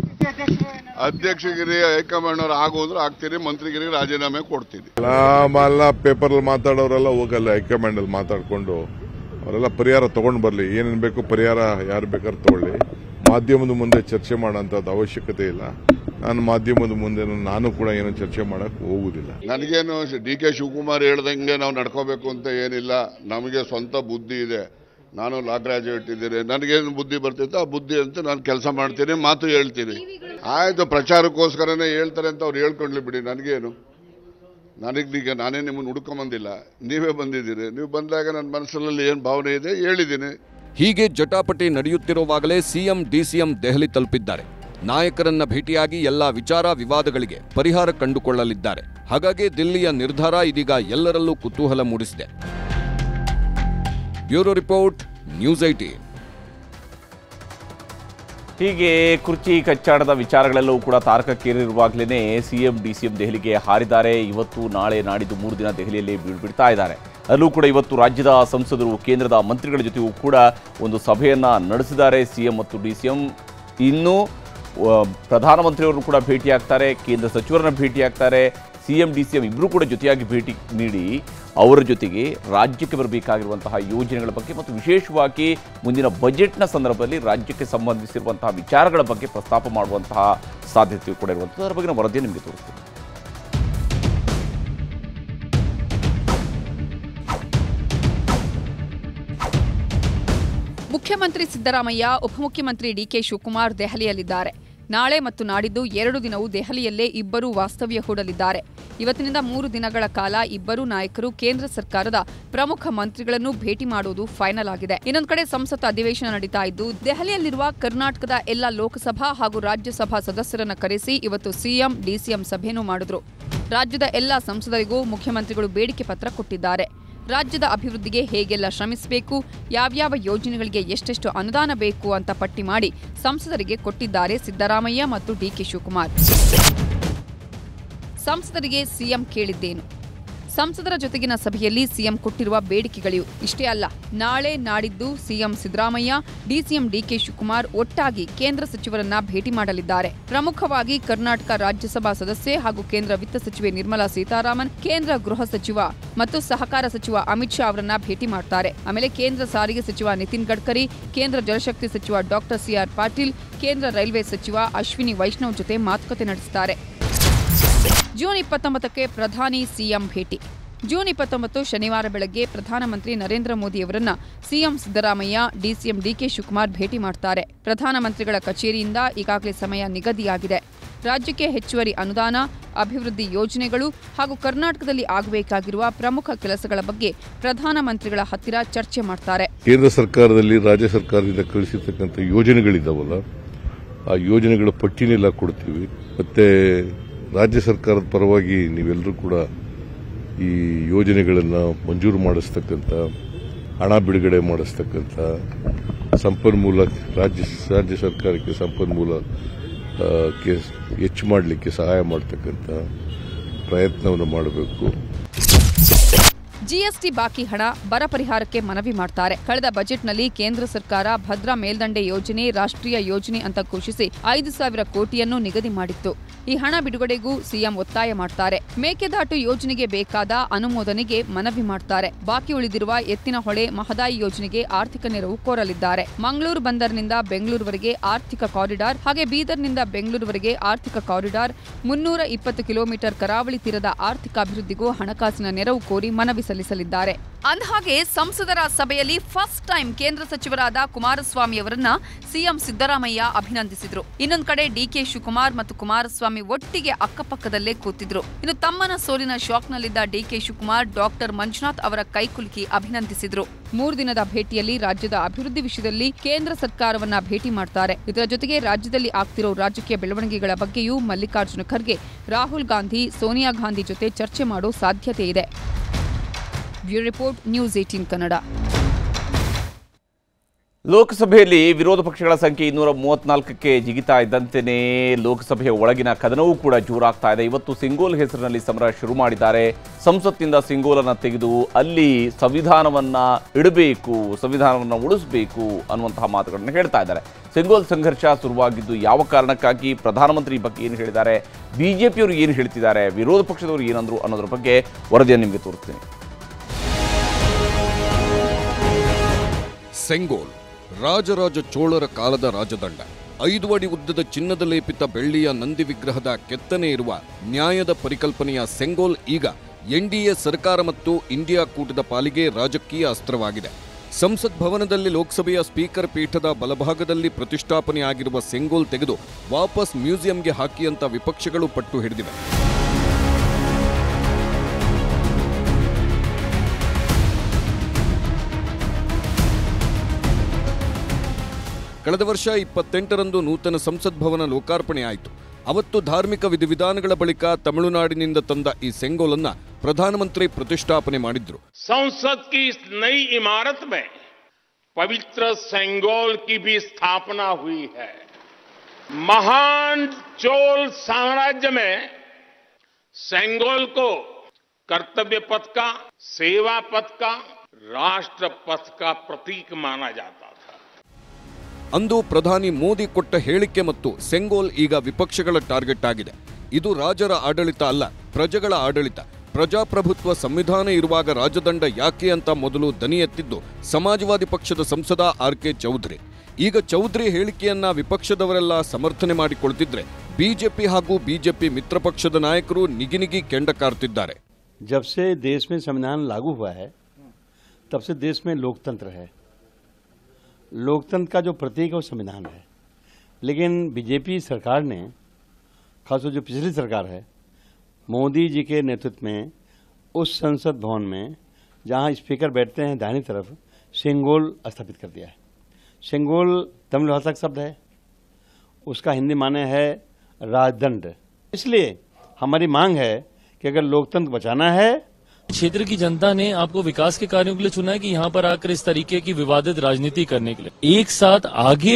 ಅಧ್ಯಕ್ಷಗಿರಿ ಹೈಕಮಾಂಡ್ ಅವರು ಆಗೋದ್ರು ಆಗ್ತೀರಿ, ಮಂತ್ರಿಗಿರಿ ರಾಜೀನಾಮೆ ಕೊಡ್ತೀನಿ. ಪೇಪರ್ ಮಾತಾಡೋರೆಲ್ಲ ಹೋಗಲ್ಲ, ಹೈಕಮಾಂಡ್ ಅಲ್ಲಿ ಮಾತಾಡ್ಕೊಂಡು ಅವರೆಲ್ಲ ಪರಿಹಾರ ತಗೊಂಡು ಬರ್ಲಿ. ಏನೇನು ಬೇಕು ಪರಿಹಾರ ಯಾರು ಬೇಕಾದ್ರೂ ತಗೊಳ್ಳಿ. ಮಾಧ್ಯಮದ ಮುಂದೆ ಚರ್ಚೆ ಮಾಡೋಂಥದ್ದು ಅವಶ್ಯಕತೆ ಇಲ್ಲ. ನಾನು ಮಾಧ್ಯಮದ ಮುಂದೆ ನಾನು ಕೂಡ ಏನು ಚರ್ಚೆ ಮಾಡಕ್ ಹೋಗುದಿಲ್ಲ. ನನಗೇನು DK ಶಿವಕುಮಾರ್ ಹೇಳ್ದಂಗೆ ನಾವು ನಡ್ಕೋಬೇಕು ಅಂತ ಏನಿಲ್ಲ. ನಮಗೆ ಸ್ವಂತ ಬುದ್ಧಿ ಇದೆ. ನಾನು ಲಾ ಗ್ರಾಜುಯೇಟ್ ಇದ್ದೀನಿ. ನನಗೇನು ಬುದ್ಧಿ ಬರ್ತಿತ್ತು ಆ ಬುದ್ಧಿ ಅಂತ ನಾನು ಕೆಲಸ ಮಾಡ್ತೀನಿ, ಮಾತು ಹೇಳ್ತೀನಿ. ಆಯ್ತು, ಪ್ರಚಾರಕ್ಕೋಸ್ಕರನೇ ಹೇಳ್ತಾರೆ ಅಂತ ಅವ್ರು ಹೇಳ್ಕೊಂಡ್ಲಿ ಬಿಡಿ, ನನಗೇನು. ನನಗೀಗ ನಾನೇ ನಿಮ್ಮನ್ನು ಹುಡ್ಕೊಂಬಂದಿಲ್ಲ, ನೀವೇ ಬಂದಿದ್ದೀರಿ. ನೀವು ಬಂದಾಗ ನನ್ನ ಮನಸ್ಸಿನಲ್ಲಿ ಏನು ಭಾವನೆ ಇದೆ ಹೇಳಿದ್ದೀನಿ. ಹೀಗೆ ಜಟಾಪಟಿ ನಡೆಯುತ್ತಿರುವಾಗಲೇ ಸಿಎಂ ಡಿಸಿಎಂ ದೆಹಲಿ ತಲುಪಿದ್ದಾರೆ. ನಾಯಕರನ್ನ ಭೇಟಿಯಾಗಿ ಎಲ್ಲಾ ವಿಚಾರ ವಿವಾದಗಳಿಗೆ ಪರಿಹಾರ ಕಂಡುಕೊಳ್ಳಲಿದ್ದಾರೆ. ಹಾಗಾಗಿ ದಿಲ್ಲಿಯ ನಿರ್ಧಾರ ಇದೀಗ ಎಲ್ಲರಲ್ಲೂ ಕುತೂಹಲ ಮೂಡಿಸಿದೆ. Bureau report, news 18. ಹೀಗೆ ಕುರ್ಚಿ ಕಚ್ಚಾಟದ ವಿಚಾರಗಳೆಲ್ಲವೂ ಕೂಡ ತಾರಕಕ್ಕೇರಿರುವಾಗಲೇ ಸಿಎಂ ಡಿಸಿಎಂ ದೆಹಲಿಗೆ ಹಾರಿದ್ದಾರೆ. ಇವತ್ತು ನಾಳೆ ನಾಡಿದ್ದು 3 ದಿನ ದೆಹಲಿಯಲ್ಲಿ ಬಿಡ್ತಾ ಇದ್ದಾರೆ. ಅಲ್ಲೂ ಕೂಡ ಇವತ್ತು ರಾಜ್ಯದ ಸಂಸದರು, ಕೇಂದ್ರದ ಮಂತ್ರಿಗಳ ಜೊತೆಗೂ ಕೂಡ ಒಂದು ಸಭೆಯನ್ನ ನಡೆಸಿದ್ದಾರೆ ಸಿಎಂ ಮತ್ತು ಡಿಸಿಎಂ. ಇನ್ನು ಪ್ರಧಾನಮಂತ್ರಿಯವರು ಕೂಡ ಭೇಟಿಯಾಗ್ತಾರೆ, ಕೇಂದ್ರ ಸಚಿವರನ್ನ ಭೇಟಿಯಾಗ್ತಾರೆ. ಸಿಎಂ ಡಿಸಿಎಂ ಇಬ್ಬರು ಕೂಡ ಜೊತೆಯಾಗಿ ಭೇಟಿ ನೀಡಿ ಅವರ ಜೊತೆಗೆ ರಾಜ್ಯಕ್ಕೆ ಬರಬೇಕಾಗಿರುವಂತಹ ಯೋಜನೆಗಳ ಬಗ್ಗೆ ಮತ್ತು ವಿಶೇಷವಾಗಿ ಮುಂದಿನ ಬಜೆಟ್ನ ಸಂದರ್ಭದಲ್ಲಿ ರಾಜ್ಯಕ್ಕೆ ಸಂಬಂಧಿಸಿರುವಂತಹ ವಿಚಾರಗಳ ಬಗ್ಗೆ ಪ್ರಸ್ತಾಪ ಮಾಡುವಂತಹ ಸಾಧ್ಯತೆಯೂ ಕೂಡ ಇರುವಂಥದ್ದು. ಅದರ ಬಗ್ಗೆ ವರದಿ ನಿಮಗೆ ತೋರಿಸ್ತೀನಿ. ಮುಖ್ಯಮಂತ್ರಿ ಸಿದ್ದರಾಮಯ್ಯ, ಉಪಮುಖ್ಯಮಂತ್ರಿ ಡಿಕೆ ಶಿವಕುಮಾರ್ ದೆಹಲಿಯಲ್ಲಿದ್ದಾರೆ. ನಾಳೆ ಮತ್ತು ನಾಡಿದ್ದು 2 ದಿನವೂ ದೆಹಲಿಯಲ್ಲೇ ಇಬ್ಬರು ವಾಸ್ತವ್ಯ ಹೂಡಲಿದ್ದಾರೆ. ಇವತ್ತಿನಿಂದ 3 ದಿನಗಳ ಕಾಲ ಇಬ್ಬರು ನಾಯಕರು ಕೇಂದ್ರ ಸರ್ಕಾರದ ಪ್ರಮುಖ ಮಂತ್ರಿಗಳನ್ನು ಭೇಟಿ ಮಾಡುವುದು ಫೈನಲ್ ಆಗಿದೆ. ಇನ್ನೊಂದು ಕಡೆ ಸಂಸತ್ ಅಧಿವೇಶನ ನಡೀತಾ ಇದ್ದು ದೆಹಲಿಯಲ್ಲಿರುವ ಕರ್ನಾಟಕದ ಎಲ್ಲ ಲೋಕಸಭಾ ಹಾಗೂ ರಾಜ್ಯಸಭಾ ಸದಸ್ಯರನ್ನ ಕರೆಸಿ ಇವತ್ತು ಸಿಎಂ ಡಿಸಿಎಂ ಸಭೆಯನ್ನೂ ಮಾಡಿದ್ರು. ರಾಜ್ಯದ ಎಲ್ಲ ಸಂಸದರಿಗೂ ಮುಖ್ಯಮಂತ್ರಿಗಳು ಬೇಡಿಕೆ ಪತ್ರ ಕೊಟ್ಟಿದ್ದಾರೆ. ರಾಜ್ಯದ ಅಭಿವೃದ್ಧಿಗೆ ಹೇಗೆಲ್ಲ ಶ್ರಮಿಸಬೇಕು, ಯಾವ್ಯಾವ ಯೋಜನೆಗಳಿಗೆ ಎಷ್ಟೆಷ್ಟು ಅನುದಾನ ಬೇಕು ಅಂತ ಪಟ್ಟಿ ಮಾಡಿ ಸಂಸದರಿಗೆ ಕೊಟ್ಟಿದ್ದಾರೆ ಸಿದ್ದರಾಮಯ್ಯ ಮತ್ತು ಡಿಕೆ ಶಿವಕುಮಾರ್. ಸಂಸದರಿಗೆ ಸಿಎಂ ಕೇಳಿದ್ದೇನು? ಸಂಸದರ ಜೊತೆಗಿನ ಸಭೆಯಲ್ಲಿ ಸಿಎಂ ಕೊಟ್ಟಿರುವ ಬೇಡಿಕೆಗಳು ಇಷ್ಟೇ ಅಲ್ಲ. ನಾಳೆ ನಾಡಿದ್ದು CM Siddaramaiah, DCM DK Shivakumar ಒಟ್ಟಾಗಿ ಕೇಂದ್ರ ಸಚಿವರನ್ನ ಭೇಟಿ ಮಾಡಲಿದ್ದಾರೆ. ಪ್ರಮುಖವಾಗಿ ಕರ್ನಾಟಕ ರಾಜ್ಯಸಭಾ ಸದಸ್ಯೆ ಹಾಗೂ ಕೇಂದ್ರ ವಿತ್ತ ಸಚಿವೆ ನಿರ್ಮಲಾ ಸೀತಾರಾಮನ್, ಕೇಂದ್ರ ಗೃಹ ಸಚಿವ ಮತ್ತು ಸಹಕಾರ ಸಚಿವ ಅಮಿತ್ ಶಾ ಅವರನ್ನ ಭೇಟಿ ಮಾಡ್ತಾರೆ. ಆಮೇಲೆ ಕೇಂದ್ರ ಸಾರಿಗೆ ಸಚಿವ ನಿತಿನ್ ಗಡ್ಕರಿ, ಕೇಂದ್ರ ಜಲಶಕ್ತಿ ಸಚಿವ ಡಾಕ್ಟರ್ ಸಿಆರ್ ಪಾಟೀಲ್, ಕೇಂದ್ರ ರೈಲ್ವೆ ಸಚಿವ ಅಶ್ವಿನಿ ವೈಷ್ಣವ್ ಜೊತೆ ಮಾತುಕತೆ ನಡೆಸುತ್ತಾರೆ. ಜೂನ್ 29ಕ್ಕೆ ಪ್ರಧಾನಿ ಸಿಎಂ ಭೇಟಿ. ಜೂನ್ 29 ಶನಿವಾರ ಬೆಳಗ್ಗೆ ಪ್ರಧಾನಮಂತ್ರಿ ನರೇಂದ್ರ ಮೋದಿ ಅವರನ್ನ CM Siddaramaiah, DCM DK Shivakumar ಭೇಟಿ ಮಾಡ್ತಾರೆ. ಪ್ರಧಾನಮಂತ್ರಿಗಳ ಕಚೇರಿಯಿಂದ ಈಗಾಗಲೇ ಸಮಯ ನಿಗದಿಯಾಗಿದೆ. ರಾಜ್ಯಕ್ಕೆ ಹೆಚ್ಚುವರಿ ಅನುದಾನ, ಅಭಿವೃದ್ಧಿ ಯೋಜನೆಗಳು ಹಾಗೂ ಕರ್ನಾಟಕದಲ್ಲಿ ಆಗಬೇಕಾಗಿರುವ ಪ್ರಮುಖ ಕೆಲಸಗಳ ಬಗ್ಗೆ ಪ್ರಧಾನಮಂತ್ರಿಗಳ ಹತ್ತಿರ ಚರ್ಚೆ ಮಾಡ್ತಾರೆ. ಕೇಂದ್ರ ಸರ್ಕಾರದಲ್ಲಿ ರಾಜ್ಯ ಸರ್ಕಾರದಿಂದ ಕಳಿಸಿರ್ತಕ್ಕಂಥ ಯೋಜನೆಗಳಿದ್ದಾವಲ್ಲ, ಆ ಯೋಜನೆಗಳ ಪಟ್ಟಿನೆಲ್ಲ ಕೊಡ್ತೀವಿ. ಮತ್ತೆ ರಾಜ್ಯ ಸರ್ಕಾರದ ಪರವಾಗಿ ನೀವೆಲ್ಲರೂ ಕೂಡ ಈ ಯೋಜನೆಗಳನ್ನು ಮಂಜೂರು ಮಾಡಿಸ್ತಕ್ಕಂಥ, ಹಣ ಬಿಡುಗಡೆ ಮಾಡಿಸ್ತಕ್ಕಂಥ, ಸಂಪನ್ಮೂಲ ರಾಜ್ಯ ಸರ್ಕಾರಕ್ಕೆ ಸಂಪನ್ಮೂಲ ಹೆಚ್ಚು ಮಾಡಲಿಕ್ಕೆ ಸಹಾಯ ಮಾಡತಕ್ಕಂಥ ಪ್ರಯತ್ನವನ್ನು ಮಾಡಬೇಕು. ಜಿಎಸ್ಟಿ ಬಾಕಿ ಹಣ, ಬರ ಪರಿಹಾರಕ್ಕೆ ಮನವಿ ಮಾಡ್ತಾರೆ. ಕಳೆದ ಬಜೆಟ್ನಲ್ಲಿ ಕೇಂದ್ರ ಸರ್ಕಾರ ಭದ್ರಾ ಮೇಲ್ದಂಡೆ ಯೋಜನೆ ರಾಷ್ಟ್ರೀಯ ಯೋಜನೆ ಅಂತ ಘೋಷಿಸಿ 5,000 ಕೋಟಿಯನ್ನು ನಿಗದಿ ಮಾಡಿತ್ತು. ಈ ಹಣ ಬಿಡುಗಡೆಗೂ ಸಿಎಂ ಒತ್ತಾಯ ಮಾಡ್ತಾರೆ. ಮೇಕೆದಾಟು ಯೋಜನೆಗೆ ಬೇಕಾದ ಅನುಮೋದನೆಗೆ ಮನವಿ ಮಾಡ್ತಾರೆ. ಬಾಕಿ ಉಳಿದಿರುವ ಎತ್ತಿನಹೊಳೆ ಮಹದಾಯಿ ಯೋಜನೆಗೆ ಆರ್ಥಿಕ ನೆರವು ಕೋರಲಿದ್ದಾರೆ. ಮಂಗಳೂರು ಬಂದರಿನಿಂದ ಬೆಂಗಳೂರುವರೆಗೆ ಆರ್ಥಿಕ ಕಾರಿಡಾರ್, ಹಾಗೆ ಬೀದರ್ನಿಂದ ಬೆಂಗಳೂರುವರೆಗೆ ಆರ್ಥಿಕ ಕಾರಿಡಾರ್, 320 ಕಿಲೋಮೀಟರ್ ಕರಾವಳಿ ತೀರದ ಆರ್ಥಿಕ ಅಭಿವೃದ್ಧಿಗೂ ಹಣಕಾಸಿನ ನೆರವು ಕೋರಿ ಮನವಿ ಸಲ್ಲಿಸಲಿದ್ದಾರೆ. ಅಂದಹಾಗೆ ಸಂಸದರ ಸಭೆಯಲ್ಲಿ ಫಸ್ಟ್ ಟೈಮ್ ಕೇಂದ್ರ ಸಚಿವರಾದ ಕುಮಾರಸ್ವಾಮಿ ಅವರನ್ನ ಸಿಎಂ ಸಿದ್ದರಾಮಯ್ಯ ಅಭಿನಂದಿಸಿದ್ರು. ಇನ್ನೊಂದು ಕಡೆ ಡಿಕೆ ಶಿವಕುಮಾರ್ ಮತ್ತು ಕುಮಾರಸ್ವಾಮಿ ಒಟ್ಟಿಗೆ ಅಕ್ಕಪಕ್ಕದಲ್ಲೇ ಕೂತಿದ್ರು. ಇನ್ನು ತಮ್ಮನ ಸೋಲಿನ ಶಾಕ್ನಲ್ಲಿದ್ದ ಡಿಕೆ ಶಿವಕುಮಾರ್ ಡಾಕ್ಟರ್ ಮಂಜುನಾಥ್ ಅವರ ಕೈಕುಲುಕಿ ಅಭಿನಂದಿಸಿದ್ರು. 3 ದಿನದ ಭೇಟಿಯಲ್ಲಿ ರಾಜ್ಯದ ಅಭಿವೃದ್ಧಿ ವಿಷಯದಲ್ಲಿ ಕೇಂದ್ರ ಸರ್ಕಾರವನ್ನ ಭೇಟಿ ಮಾಡ್ತಾರೆ. ಇದರ ಜೊತೆಗೆ ರಾಜ್ಯದಲ್ಲಿ ಆಗ್ತಿರೋ ರಾಜಕೀಯ ಬೆಳವಣಿಗೆಗಳ ಬಗ್ಗೆಯೂ ಮಲ್ಲಿಕಾರ್ಜುನ ಖರ್ಗೆ, ರಾಹುಲ್ ಗಾಂಧಿ, ಸೋನಿಯಾ ಗಾಂಧಿ ಜೊತೆ ಚರ್ಚೆ ಮಾಡೋ ಸಾಧ್ಯತೆ ಇದೆ. Bureau report, news 18 Kannada. ಲೋಕಸಭೆಯಲ್ಲಿ ವಿರೋಧ ಪಕ್ಷಗಳ ಸಂಖ್ಯೆ 234ಕ್ಕೆ ಜಿಗಿತಾ ಇದ್ದಂತೆಯೇ ಲೋಕಸಭೆಯ ಒಳಗಿನ ಕದನವೂ ಕೂಡ ಜೋರಾಗ್ತಾ ಇದೆ. ಇವತ್ತು ಸಿಂಗೋಲ್ ಹೆಸರಿನಲ್ಲಿ ಸಮರ ಶುರು ಮಾಡಿದ್ದಾರೆ. ಸಂಸತ್ತಿನಿಂದ ಸಿಂಗೋಲನ್ನು ತೆಗೆದು ಅಲ್ಲಿ ಸಂವಿಧಾನವನ್ನ ಇಡಬೇಕು, ಸಂವಿಧಾನವನ್ನು ಉಳಿಸಬೇಕು ಅನ್ನುವಂತಹ ಮಾತುಗಳನ್ನು ಹೇಳ್ತಾ ಇದ್ದಾರೆ. ಸಿಂಗೋಲ್ ಸಂಘರ್ಷ ಶುರುವಾಗಿದ್ದು ಯಾವ ಕಾರಣಕ್ಕಾಗಿ, ಪ್ರಧಾನಮಂತ್ರಿ ಬಗ್ಗೆ ಏನು ಹೇಳಿದ್ದಾರೆ, ಬಿಜೆಪಿಯವರು ಏನು ಹೇಳ್ತಿದ್ದಾರೆ, ವಿರೋಧ ಪಕ್ಷದವರು ಏನಂದ್ರು ಅನ್ನೋದ್ರ ಬಗ್ಗೆ ವರದಿಯನ್ನು ನಿಮಗೆ ತೋರಿಸ್ತೀನಿ. ಸೆಂಗೋಲ್ ರಾಜರಾಜ ಚೋಳರ ಕಾಲದ ರಾಜದಂಡ. 5 ಅಡಿ ಉದ್ದದ ಚಿನ್ನದ ಲೇಪಿತ ಬೆಳ್ಳಿಯ ನಂದಿ ವಿಗ್ರಹದ ಕೆತ್ತನೆ ಇರುವ ನ್ಯಾಯದ ಪರಿಕಲ್ಪನೆಯ ಸೆಂಗೋಲ್ ಈಗ ಎನ್ಡಿಎ ಸರ್ಕಾರ ಮತ್ತು ಇಂಡಿಯಾ ಕೂಟದ ಪಾಲಿಗೆ ರಾಜಕೀಯ ಅಸ್ತ್ರವಾಗಿದೆ. ಸಂಸತ್ ಭವನದಲ್ಲಿ ಲೋಕಸಭೆಯ ಸ್ಪೀಕರ್ ಪೀಠದ ಬಲಭಾಗದಲ್ಲಿ ಪ್ರತಿಷ್ಠಾಪನೆಯಾಗಿರುವ ಸೆಂಗೋಲ್ ತೆಗೆದು ವಾಪಸ್ ಮ್ಯೂಸಿಯಂಗೆ ಹಾಕಿ ಅಂತ ವಿಪಕ್ಷಗಳು ಪಟ್ಟು ಹಿಡಿದಿವೆ. ಕಳೆದ ವರ್ಷ 28ರಂದು ನೂತನ ಸಂಸತ್ ಭವನ ಲೋಕಾರ್ಪಣೆಯಾಯಿತು. ಅವತ್ತು ಧಾರ್ಮಿಕ ವಿಧಿವಿಧಾನಗಳ ಬಳಿಕ ತಮಿಳುನಾಡಿನಿಂದ ತಂದ ಈ ಸೆಂಗೋಲನ್ನ ಪ್ರಧಾನಮಂತ್ರಿ ಪ್ರತಿಷ್ಠಾಪನೆ ಮಾಡಿದ್ರು. ಸಂಸತ್ ಕಿ ನई इमारत में पवित्र सेंगोल की भी स्थापना हुई है. महान चोल साम्राज्य में सेंगोल को कर्तव्य पथ का, सेवा पथ का, राष्ट्र पथ का प्रतीक माना जाता था. ಅಂದು ಪ್ರಧಾನಿ ಮೋದಿ ಕೊಟ್ಟ ಹೇಳಿಕೆ ಮತ್ತು ಸೆಂಗೋಲ್ ಈಗ ವಿಪಕ್ಷಗಳ ಟಾರ್ಗೆಟ್ ಆಗಿದೆ. ಇದು ರಾಜರ ಆಡಳಿತ ಅಲ್ಲ, ಪ್ರಜೆಗಳ ಆಡಳಿತ. ಪ್ರಜಾಪ್ರಭುತ್ವ ಸಂವಿಧಾನ ಇರುವಾಗ ರಾಜದಂಡ ಯಾಕೆ ಅಂತ ಮೊದಲು ದನಿ ಎತ್ತಿದ್ದು ಸಮಾಜವಾದಿ ಪಕ್ಷದ ಸಂಸದ ಆರ್.ಕೆ. ಚೌಧರಿ. ಈಗ ಚೌಧರಿ ಹೇಳಿಕೆಯನ್ನ ವಿಪಕ್ಷದವರೆಲ್ಲ ಸಮರ್ಥನೆ ಮಾಡಿಕೊಳ್ತಿದ್ರೆ ಬಿಜೆಪಿ ಹಾಗೂ ಬಿಜೆಪಿ ಮಿತ್ರ ಪಕ್ಷದ ನಾಯಕರು ನಿಗಿನಿಗಿ ಕೆಂಡ ಕಾರ್ತಿದ್ದಾರೆ. जब से देश में संविधान लागू हुआ है तब से देश में लोकतंत्र है. लोकतंत्र का जो प्रतीक है वो संविधान है. लेकिन बीजेपी सरकार ने, खासकर जो पिछली सरकार है, मोदी जी के नेतृत्व में उस संसद भवन में जहां स्पीकर बैठते हैं दाहिनी तरफ, सेंगोल स्थापित कर दिया है. सेंगोल तमिल भाषा का शब्द है, उसका हिंदी माने है राजदंड. इसलिए हमारी मांग है कि अगर लोकतंत्र बचाना है, क्षेत्र की जनता ने आपको विकास के कार्यों के लिए चुना है कि यहाँ पर आकर इस तरीके की विवादित राजनीति करने के लिए एक साथ आगे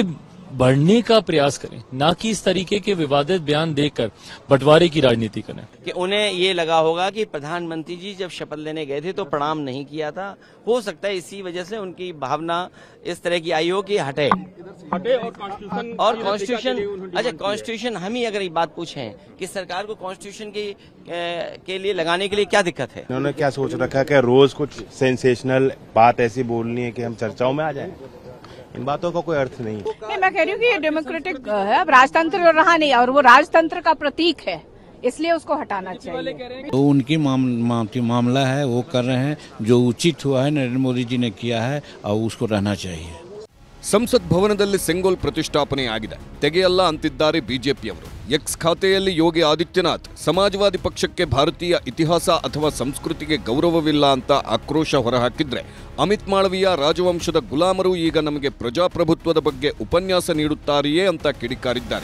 बढ़ने का प्रयास करें, ना कि इस तरीके के विवादित बयान देकर बंटवारे की राजनीति करें। कि उन्हें ये लगा होगा कि प्रधानमंत्री जी जब शपथ लेने गए थे तो प्रणाम नहीं किया था, हो सकता है इसी वजह से उनकी भावना इस तरह की आई हो कि हटे और कॉन्स्टिट्यूशन। अच्छा, कॉन्स्टिट्यूशन हम ही अगर ये बात पूछें कि सरकार को कॉन्स्टिट्यूशन के लिए लगाने के लिए क्या दिक्कत है? उन्होंने क्या सोच रखा कि रोज कुछ सेंसेशनल बात ऐसी बोलनी है कि हम चर्चाओं में आ जाएं? इन बातों का कोई अर्थ नहीं। मैं कह रही हूँ कि ये डेमोक्रेटिक है, अब राजतंत्र रहा नहीं और वो राजतंत्र का प्रतीक है, इसलिए उसको हटाना चाहिए। तो उनकी मामला है, वो कर रहे हैं, जो उचित हुआ है नरेंद्र मोदी जी ने किया है और उसको रहना चाहिए। ಸಂಸತ್ ಭವನದಲ್ಲಿ ಸೆಂಗೋಲ್ ಪ್ರತಿಷ್ಠಾಪನೆ ಆಗಿದೆ. ತೆಗೆಯಲ್ಲ ಅಂತಿದ್ದಾರೆ ಬಿಜೆಪಿಯವರು. ಎಕ್ಸ್ ಖಾತೆಯಲ್ಲಿ ಯೋಗಿ ಆದಿತ್ಯನಾಥ್ ಸಮಾಜವಾದಿ ಪಕ್ಷಕ್ಕೆ ಭಾರತೀಯ ಇತಿಹಾಸ ಅಥವಾ ಸಂಸ್ಕೃತಿಗೆ ಗೌರವವಿಲ್ಲ ಅಂತ ಆಕ್ರೋಶ ಹೊರಹಾಕಿದ್ರೆ, ಅಮಿತ್ ಮಾಳವೀಯ ರಾಜವಂಶದ ಗುಲಾಮರು ಈಗ ನಮಗೆ ಪ್ರಜಾಪ್ರಭುತ್ವದ ಬಗ್ಗೆ ಉಪನ್ಯಾಸ ನೀಡುತ್ತಾರೆಯೇ ಅಂತ ಕಿಡಿಕಾರಿದ್ದಾರೆ.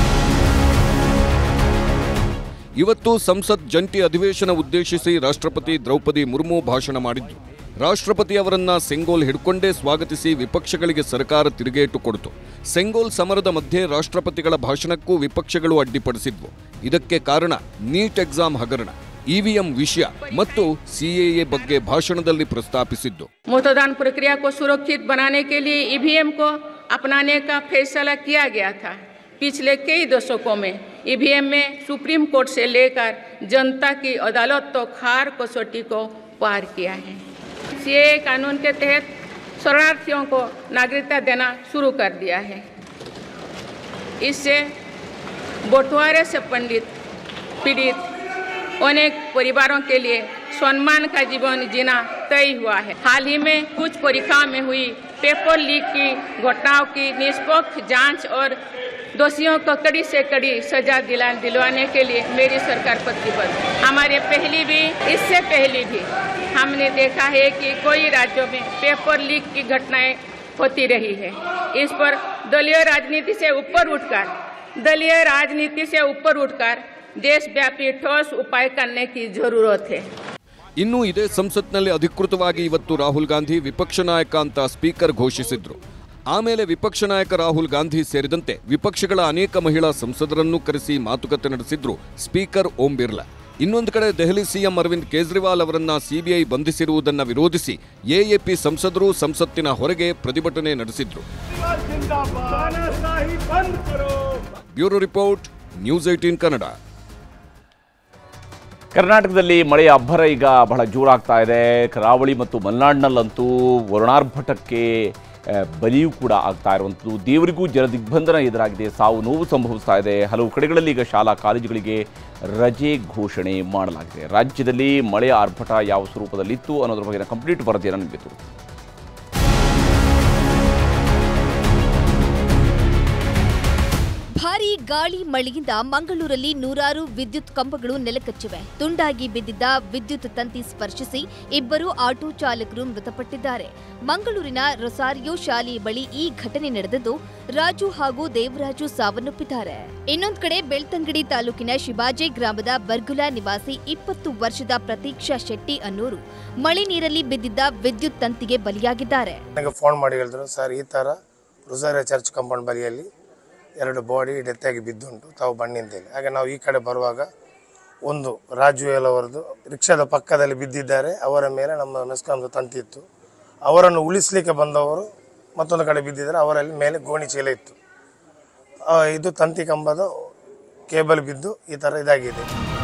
ಇವತ್ತು ಸಂಸತ್ ಜಂಟಿ ಅಧಿವೇಶನ ಉದ್ದೇಶಿಸಿ ರಾಷ್ಟ್ರಪತಿ ದ್ರೌಪದಿ ಮುರ್ಮು ಭಾಷಣ ಮಾಡಿದ್ರು. ರಾಷ್ಟ್ರಪತಿ ಅವರನ್ನ ಸೆಂಗೋಲ್ ಹಿಡ್ಕೊಂಡೇ ಸ್ವಾಗತಿಸಿ ವಿಪಕ್ಷಗಳಿಗೆ ಸರ್ಕಾರ ತಿರುಗೇಟು ಕೊಡಿತು. ಸೆಂಗೋಲ್ ಸಮರದ ಮಧ್ಯೆ ರಾಷ್ಟ್ರಪತಿಗಳ ಭಾಷಣಕ್ಕೂ ವಿಪಕ್ಷಗಳು ಅಡ್ಡಿಪಡಿಸಿದ್ವು. ಇದಕ್ಕೆ ಕಾರಣ ನೀಟ್ ಎಕ್ಸಾಮ್ ಹಗರಣ, ಇವಿಎಂ ವಿಷಯ ಮತ್ತು ಸಿಎಎ ಬಗ್ಗೆ ಭಾಷಣದಲ್ಲಿ ಪ್ರಸ್ತಾಪಿಸಿದ್ದು. मतदान प्रक्रिया को सुरक्षित बनाने के लिए ईवीएम को अपनाने का फैसला किया गया था. पिछले कई दशकों में ईवीएम में सुप्रीम कोर्ट से लेकर जनता की अदालत तो खार कसौटी को पार किया है. सीएए कानून के तहत शरणार्थियों को नागरिकता देना शुरू कर दिया है. इससे बंटवारे से पीड़ित अनेक परिवारों के लिए सम्मान का जीवन जीना तय हुआ है. हाल ही में कुछ परीक्षाओं में हुई पेपर लीक की घटनाओं की निष्पक्ष जांच और दोषियों को कड़ी से कड़ी सजा दिलवाने के लिए मेरी सरकार प्रतिबद्ध है. इससे पहले भी हमने देखा है कि कई राज्यों में पेपर लीक की घटनाएं होती रही है. इस पर दलीय राजनीति से ऊपर उठकर देशव्यापी ठोस उपाय करने की जरूरत है. ಇನ್ನು ಇದೇ ಸಂಸತ್ನಲ್ಲಿ ಅಧಿಕೃತವಾಗಿ ಇವತ್ತು ರಾಹುಲ್ ಗಾಂಧಿ ವಿಪಕ್ಷ ನಾಯಕ ಅಂತ ಸ್ಪೀಕರ್ ಘೋಷಿಸಿದ್ರು. ಆಮೇಲೆ ವಿಪಕ್ಷ ನಾಯಕ ರಾಹುಲ್ ಗಾಂಧಿ ಸೇರಿದಂತೆ ವಿಪಕ್ಷಗಳ ಅನೇಕ ಮಹಿಳಾ ಸಂಸದರನ್ನು ಕರೆಸಿ ಮಾತುಕತೆ ನಡೆಸಿದ್ರು ಸ್ಪೀಕರ್ ಓಂ ಬಿರ್ಲಾ. ಇನ್ನೊಂದು ಕಡೆ ದೆಹಲಿ ಸಿಎಂ ಅರವಿಂದ್ ಕೇಜ್ರಿವಾಲ್ ಅವರನ್ನ ಸಿಬಿಐ ಬಂಧಿಸಿರುವುದನ್ನು ವಿರೋಧಿಸಿ ಎಎಪಿ ಸಂಸದರು ಸಂಸತ್ತಿನ ಹೊರಗೆ ಪ್ರತಿಭಟನೆ ನಡೆಸಿದ್ರು. Bureau report, news 18 Kannada. ಕರ್ನಾಟಕದಲ್ಲಿ ಮಳೆಯ ಅಬ್ಬರ ಈಗ ಬಹಳ ಜೋರಾಗ್ತಾ ಇದೆ. ಕರಾವಳಿ ಮತ್ತು ಮಲೆನಾಡಿನಲ್ಲಂತೂ ವರುಣಾರ್ಭಟಕ್ಕೆ ಬಲಿಯೂ ಕೂಡ ಆಗ್ತಾ ಇರುವಂಥದ್ದು. ದೇವರಿಗೂ ಜಲದಿಗ್ಬಂಧನ ಎದುರಾಗಿದೆ, ಸಾವು ನೋವು ಸಂಭವಿಸ್ತಾ ಇದೆ. ಹಲವು ಕಡೆಗಳಲ್ಲಿ ಈಗ ಶಾಲಾ ಕಾಲೇಜುಗಳಿಗೆ ರಜೆ ಘೋಷಣೆ ಮಾಡಲಾಗಿದೆ. ರಾಜ್ಯದಲ್ಲಿ ಮಳೆಯ ಆರ್ಭಟ ಯಾವ ಸ್ವರೂಪದಲ್ಲಿತ್ತು ಅನ್ನೋದ್ರ ಬಗೆಗಿನ ಕಂಪ್ಲೀಟ್ ವರದಿಯನ್ನು ನೀಡಿತು. ಭಾರೀ ಗಾಳಿ ಮಳೆಯಿಂದ ಮಂಗಳೂರಲ್ಲಿ ನೂರಾರು ವಿದ್ಯುತ್ ಕಂಬಗಳು ನೆಲಕಚ್ಚಿವೆ. ತುಂಡಾಗಿ ಬಿದ್ದಿದ್ದ ವಿದ್ಯುತ್ ತಂತಿ ಸ್ಪರ್ಶಿಸಿ ಇಬ್ಬರು ಆಟೋ ಚಾಲಕರು ಮೃತಪಟ್ಟಿದ್ದಾರೆ. ಮಂಗಳೂರಿನ ರೊಸಾರಿಯೋ ಶಾಲೆಯ ಬಳಿ ಈ ಘಟನೆ ನಡೆದಿದ್ದು ರಾಜು ಹಾಗೂ ದೇವರಾಜು ಸಾವನ್ನಪ್ಪಿದ್ದಾರೆ. ಇನ್ನೊಂದು ಕಡೆ ಬೆಳ್ತಂಗಡಿ ತಾಲೂಕಿನ ಶಿವಾಜೆ ಗ್ರಾಮದ ಬರ್ಗುಲಾ ನಿವಾಸಿ 20 ವರ್ಷದ ಪ್ರತೀಕ್ಷಾ ಶೆಟ್ಟಿ ಅನ್ನೋರು ಮಳೆ ನೀರಲ್ಲಿ ಬಿದ್ದಿದ್ದ ವಿದ್ಯುತ್ ತಂತಿಗೆ ಬಲಿಯಾಗಿದ್ದಾರೆ. ಫೋನ್ ಮಾಡಿ ಹೇಳಿದ್ರು, ಸರ್ ಈ ತರ ರೊಸಾರಿಯೋ ಚರ್ಚ್ ಕಾಂಪೌಂಡ್ ಬಳಿಯಲ್ಲಿ 2 ಬಾಡಿ ಡೆತ್ ಆಗಿ ಬಿದ್ದುಂಟು, ತಾವು ಬನ್ನಿ ಅಂತೇಳಿ. ಹಾಗೆ ನಾವು ಈ ಕಡೆ ಬರುವಾಗ ಒಂದು ರಾಜು ಅವರದ್ದು ರಿಕ್ಷಾದ ಪಕ್ಕದಲ್ಲಿ ಬಿದ್ದಿದ್ದಾರೆ. ಅವರ ಮೇಲೆ ನಮ್ಮ ಮೆಸ್ಕಾಂದ ತಂತಿ ಇತ್ತು. ಅವರನ್ನು ಉಳಿಸ್ಲಿಕ್ಕೆ ಬಂದವರು ಮತ್ತೊಂದು ಕಡೆ ಬಿದ್ದಿದ್ದಾರೆ. ಅವರಲ್ಲಿ ಮೇಲೆ ಗೋಣಿ ಚೀಲ ಇತ್ತು. ಇದು ತಂತಿ ಕಂಬದ ಕೇಬಲ್ ಬಿದ್ದು ಈ ಥರ ಇದಾಗಿದೆ.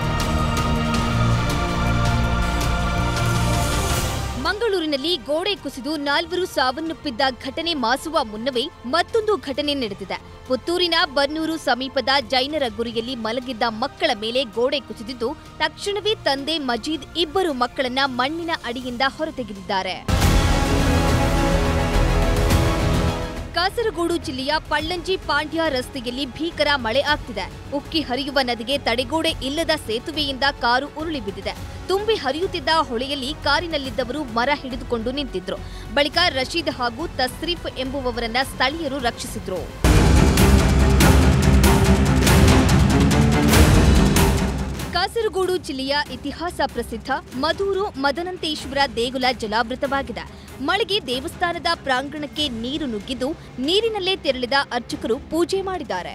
ಮಂಗಳೂರಿನಲ್ಲಿ ಗೋಡೆ ಕುಸಿದು 4 ಸಾವನ್ನಪ್ಪಿದ್ದ ಘಟನೆ ಮಾಸುವ ಮುನ್ನವೇ ಮತ್ತೊಂದು ಘಟನೆ ನಡೆದಿದೆ. ಪುತ್ತೂರಿನ ಬನ್ನೂರು ಸಮೀಪದ ಜೈನರ ಗುರಿಯಲ್ಲಿ ಮಲಗಿದ್ದ ಮಕ್ಕಳ ಮೇಲೆ ಗೋಡೆ ಕುಸಿದಿದ್ದು ತಕ್ಷಣವೇ ತಂದೆ ಮಜೀದ್ ಇಬ್ಬರು ಮಕ್ಕಳನ್ನ ಮಣ್ಣಿನ ಅಡಿಯಿಂದ ಹೊರತೆಗೆದಿದ್ದಾರೆ. ಕಾಸರಗೋಡು ಜಿಲ್ಲೆಯ ಪಳ್ಳಂಜಿ ಪಾಂಡ್ಯ ರಸ್ತೆಯಲ್ಲಿ ಭೀಕರ ಮಳೆ ಆಗ್ತಿದೆ. ಉಕ್ಕಿ ಹರಿಯುವ ನದಿಗೆ ತಡೆಗೋಡೆ ಇಲ್ಲದ ಸೇತುವೆಯಿಂದ ಕಾರು ಉರುಳಿ ಬಿದ್ದಿದೆ. ತುಂಬಿ ಹರಿಯುತ್ತಿದ್ದ ಹೊಳೆಯಲ್ಲಿ ಕಾರಿನಲ್ಲಿದ್ದವರು ಮರ ಹಿಡಿದುಕೊಂಡು ನಿಂತಿದ್ರು. ಬಳಿಕ ರಶೀದ್ ಹಾಗೂ ತಸ್ರೀಫ್ ಎಂಬುವವರನ್ನ ಸ್ಥಳೀಯರು ರಕ್ಷಿಸಿದ್ರು. ಕಾಸರಗೋಡು ಜಿಲ್ಲೆಯ ಇತಿಹಾಸ ಪ್ರಸಿದ್ಧ ಮಧೂರು ಮದನಂತೇಶ್ವರ ದೇಗುಲ ಜಲಾವೃತವಾಗಿದೆ. ಮಳೆಗೆ ದೇವಸ್ಥಾನದ ಪ್ರಾಂಗಣಕ್ಕೆ ನೀರು ನುಗ್ಗಿದ್ದು ನೀರಿನಲ್ಲೇ ತೆರಳಿದ ಅರ್ಚಕರು ಪೂಜೆ ಮಾಡಿದ್ದಾರೆ.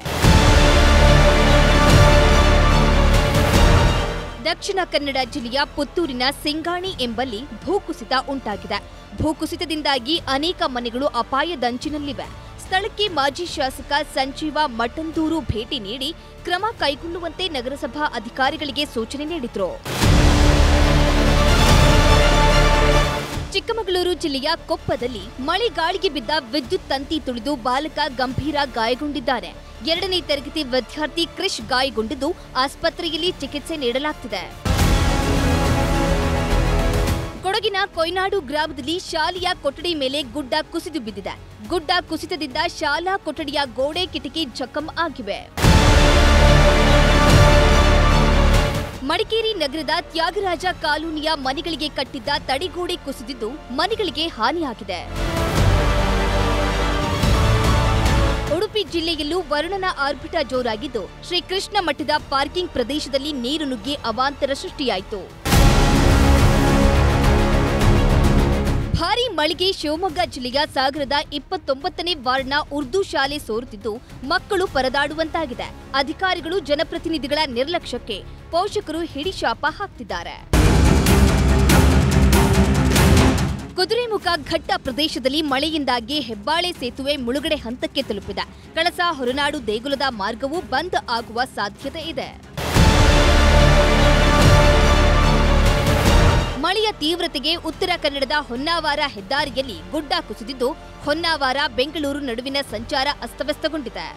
ದಕ್ಷಿಣ ಕನ್ನಡ ಜಿಲ್ಲೆಯ ಪುತ್ತೂರಿನ ಸಿಂಗಾಣಿ ಎಂಬಲ್ಲಿ ಭೂಕುಸಿತ ಉಂಟಾಗಿದೆ. ಭೂಕುಸಿತದಿಂದಾಗಿ ಅನೇಕ ಮನೆಗಳು ಅಪಾಯದಂಚಿನಲ್ಲಿವೆ. ಸ್ಥಳಕ್ಕೆ ಮಾಜಿ ಶಾಸಕ ಸಂಜೀವ ಮಠಂದೂರು ಭೇಟಿ ನೀಡಿ ಕ್ರಮ ಕೈಗೊಳ್ಳುವಂತೆ ನಗರಸಭಾ ಅಧಿಕಾರಿಗಳಿಗೆ ಸೂಚನೆ ನೀಡಿದರು. ಚಿಕ್ಕಮಗಳೂರು ಜಿಲ್ಲೆಯ ಕೊಪ್ಪದಲ್ಲಿ ಮಳೆ ಗಾಳಿಗೆ ಬಿದ್ದ ವಿದ್ಯುತ್ ತಂತಿ ತುಳಿದು ಬಾಲಕ ಗಂಭೀರ ಗಾಯಗೊಂಡಿದ್ದಾನೆ. 2ನೇ ತರಗತಿ ವಿದ್ಯಾರ್ಥಿ ಕ್ರಿಶ್ ಗಾಯಗೊಂಡಿದ್ದು ಆಸ್ಪತ್ರೆಯಲ್ಲಿ ಚಿಕಿತ್ಸೆ ನೀಡಲಾಗುತ್ತಿದೆ. ಕೊಡಗಿನ ಕೊಯ್ನಾಡು ಗ್ರಾಮದಲ್ಲಿ ಶಾಲೆಯ ಕೊಠಡಿ ಮೇಲೆ ಗುಡ್ಡ ಕುಸಿದು ಬಿದ್ದಿದೆ. ಗುಡ್ಡ ಕುಸಿತದಿಂದ ಶಾಲಾ ಕೊಠಡಿಯ ಗೋಡೆ ಕಿಟಕಿ ಜಖಂ ಆಗಿವೆ. ಮಡಿಕೇರಿ ನಗರದ ತ್ಯಾಗರಾಜ ಕಾಲೋನಿಯ ಮನೆಗಳಿಗೆ ಕಟ್ಟಿದ್ದ ತಡೆಗೋಡೆ ಕುಸಿದಿದ್ದು ಮನೆಗಳಿಗೆ ಹಾನಿಯಾಗಿದೆ. ಉಡುಪಿ ಜಿಲ್ಲೆಯಲ್ಲೂ ವರುಣನ ಆರ್ಭಟ ಜೋರಾಗಿದ್ದು ಶ್ರೀಕೃಷ್ಣ ಮಠದ ಪಾರ್ಕಿಂಗ್ ಪ್ರದೇಶದಲ್ಲಿ ನೀರು ನುಗ್ಗಿ ಅವಾಂತರ ಸೃಷ್ಟಿಯಾಯಿತು. ಭಾರೀ ಮಳೆಗೆ ಶಿವಮೊಗ್ಗ ಜಿಲ್ಲೆಯ ಸಾಗರದ 29ನೇ ವಾರ್ಡ್ನ ಉರ್ದು ಶಾಲೆ ಸೋರುತ್ತಿದ್ದು ಮಕ್ಕಳು ಪರದಾಡುವಂತಾಗಿದೆ. ಅಧಿಕಾರಿಗಳು ಜನಪ್ರತಿನಿಧಿಗಳ ನಿರ್ಲಕ್ಷ್ಯಕ್ಕೆ ಪೋಷಕರು ಹಿಡಿಶಾಪ ಹಾಕ್ತಿದ್ದಾರೆ. ಕುದುರೆಮುಖ ಘಟ್ಟ ಪ್ರದೇಶದಲ್ಲಿ ಮಳೆಯಿಂದಾಗಿ ಹೆಬ್ಬಾಳೆ ಸೇತುವೆ ಮುಳುಗಡೆ ಹಂತಕ್ಕೆ ತಲುಪಿದೆ. ಕಳಸ ಹೊರನಾಡು ದೇಗುಲದ ಮಾರ್ಗವೂ ಬಂದ್ ಆಗುವ ಸಾಧ್ಯತೆ ಇದೆ. ಮಳೆಯ ತೀವ್ರತೆಗೆ ಉತ್ತರ ಕನ್ನಡದ ಹೊನ್ನಾವರ ಹೆದ್ದಾರಿಯಲ್ಲಿ ಗುಡ್ಡ ಕುಸಿದಿದ್ದು ಹೊನ್ನಾವರ ಬೆಂಗಳೂರು ನಡುವಿನ ಸಂಚಾರ ಅಸ್ತವ್ಯಸ್ತಗೊಂಡಿದೆ.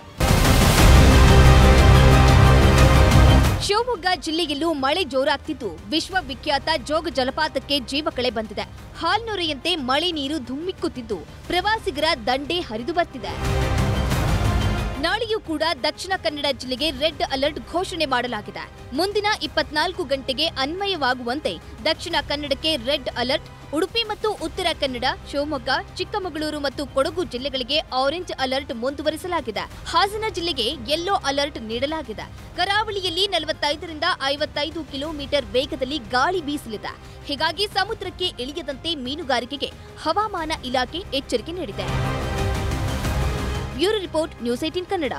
ಶಿವಮೊಗ್ಗ ಜಿಲ್ಲೆಯಲ್ಲೂ ಮಳೆ ಜೋರಾಗ್ತಿದ್ದು ವಿಶ್ವವಿಖ್ಯಾತ ಜೋಗ ಜಲಪಾತಕ್ಕೆ ಜೀವಕಳೆ ಬಂದಿದೆ. ಹಾಲ್ನೊರೆಯಂತೆ ಮಳೆ ನೀರು ಧುಮ್ಮಿಕ್ಕುತ್ತಿದ್ದು ಪ್ರವಾಸಿಗರ ದಂಡೇ ಹರಿದು ಬರ್ತಿದೆ. ನಾಳೆಯೂ ಕೂಡ ದಕ್ಷಿಣ ಕನ್ನಡ ಜಿಲ್ಲೆಗೆ ರೆಡ್ ಅಲರ್ಟ್ ಘೋಷಣೆ ಮಾಡಲಾಗಿದೆ. ಮುಂದಿನ 24 ಗಂಟೆಗೆ ಅನ್ವಯವಾಗುವಂತೆ ದಕ್ಷಿಣ ಕನ್ನಡಕ್ಕೆ ರೆಡ್ ಅಲರ್ಟ್, ಉಡುಪಿ ಮತ್ತು ಉತ್ತರ ಕನ್ನಡ, ಶಿವಮೊಗ್ಗ, ಚಿಕ್ಕಮಗಳೂರು ಮತ್ತು ಕೊಡಗು ಜಿಲ್ಲೆಗಳಿಗೆ ಆರೆಂಜ್ ಅಲರ್ಟ್ ಮುಂದುವರಿಸಲಾಗಿದೆ. ಹಾಸನ ಜಿಲ್ಲೆಗೆ ಯೆಲ್ಲೋ ಅಲರ್ಟ್ ನೀಡಲಾಗಿದೆ. ಕರಾವಳಿಯಲ್ಲಿ 45ರಿಂದ 55 ಕಿಲೋಮೀಟರ್ ವೇಗದಲ್ಲಿ ಗಾಳಿ ಬೀಸಲಿದೆ. ಹೀಗಾಗಿ ಸಮುದ್ರಕ್ಕೆ ಇಳಿಯದಂತೆ ಮೀನುಗಾರಿಕೆಗೆ ಹವಾಮಾನ ಇಲಾಖೆ ಎಚ್ಚರಿಕೆ ನೀಡಿದೆ. Bureau report, news 18 Kannada.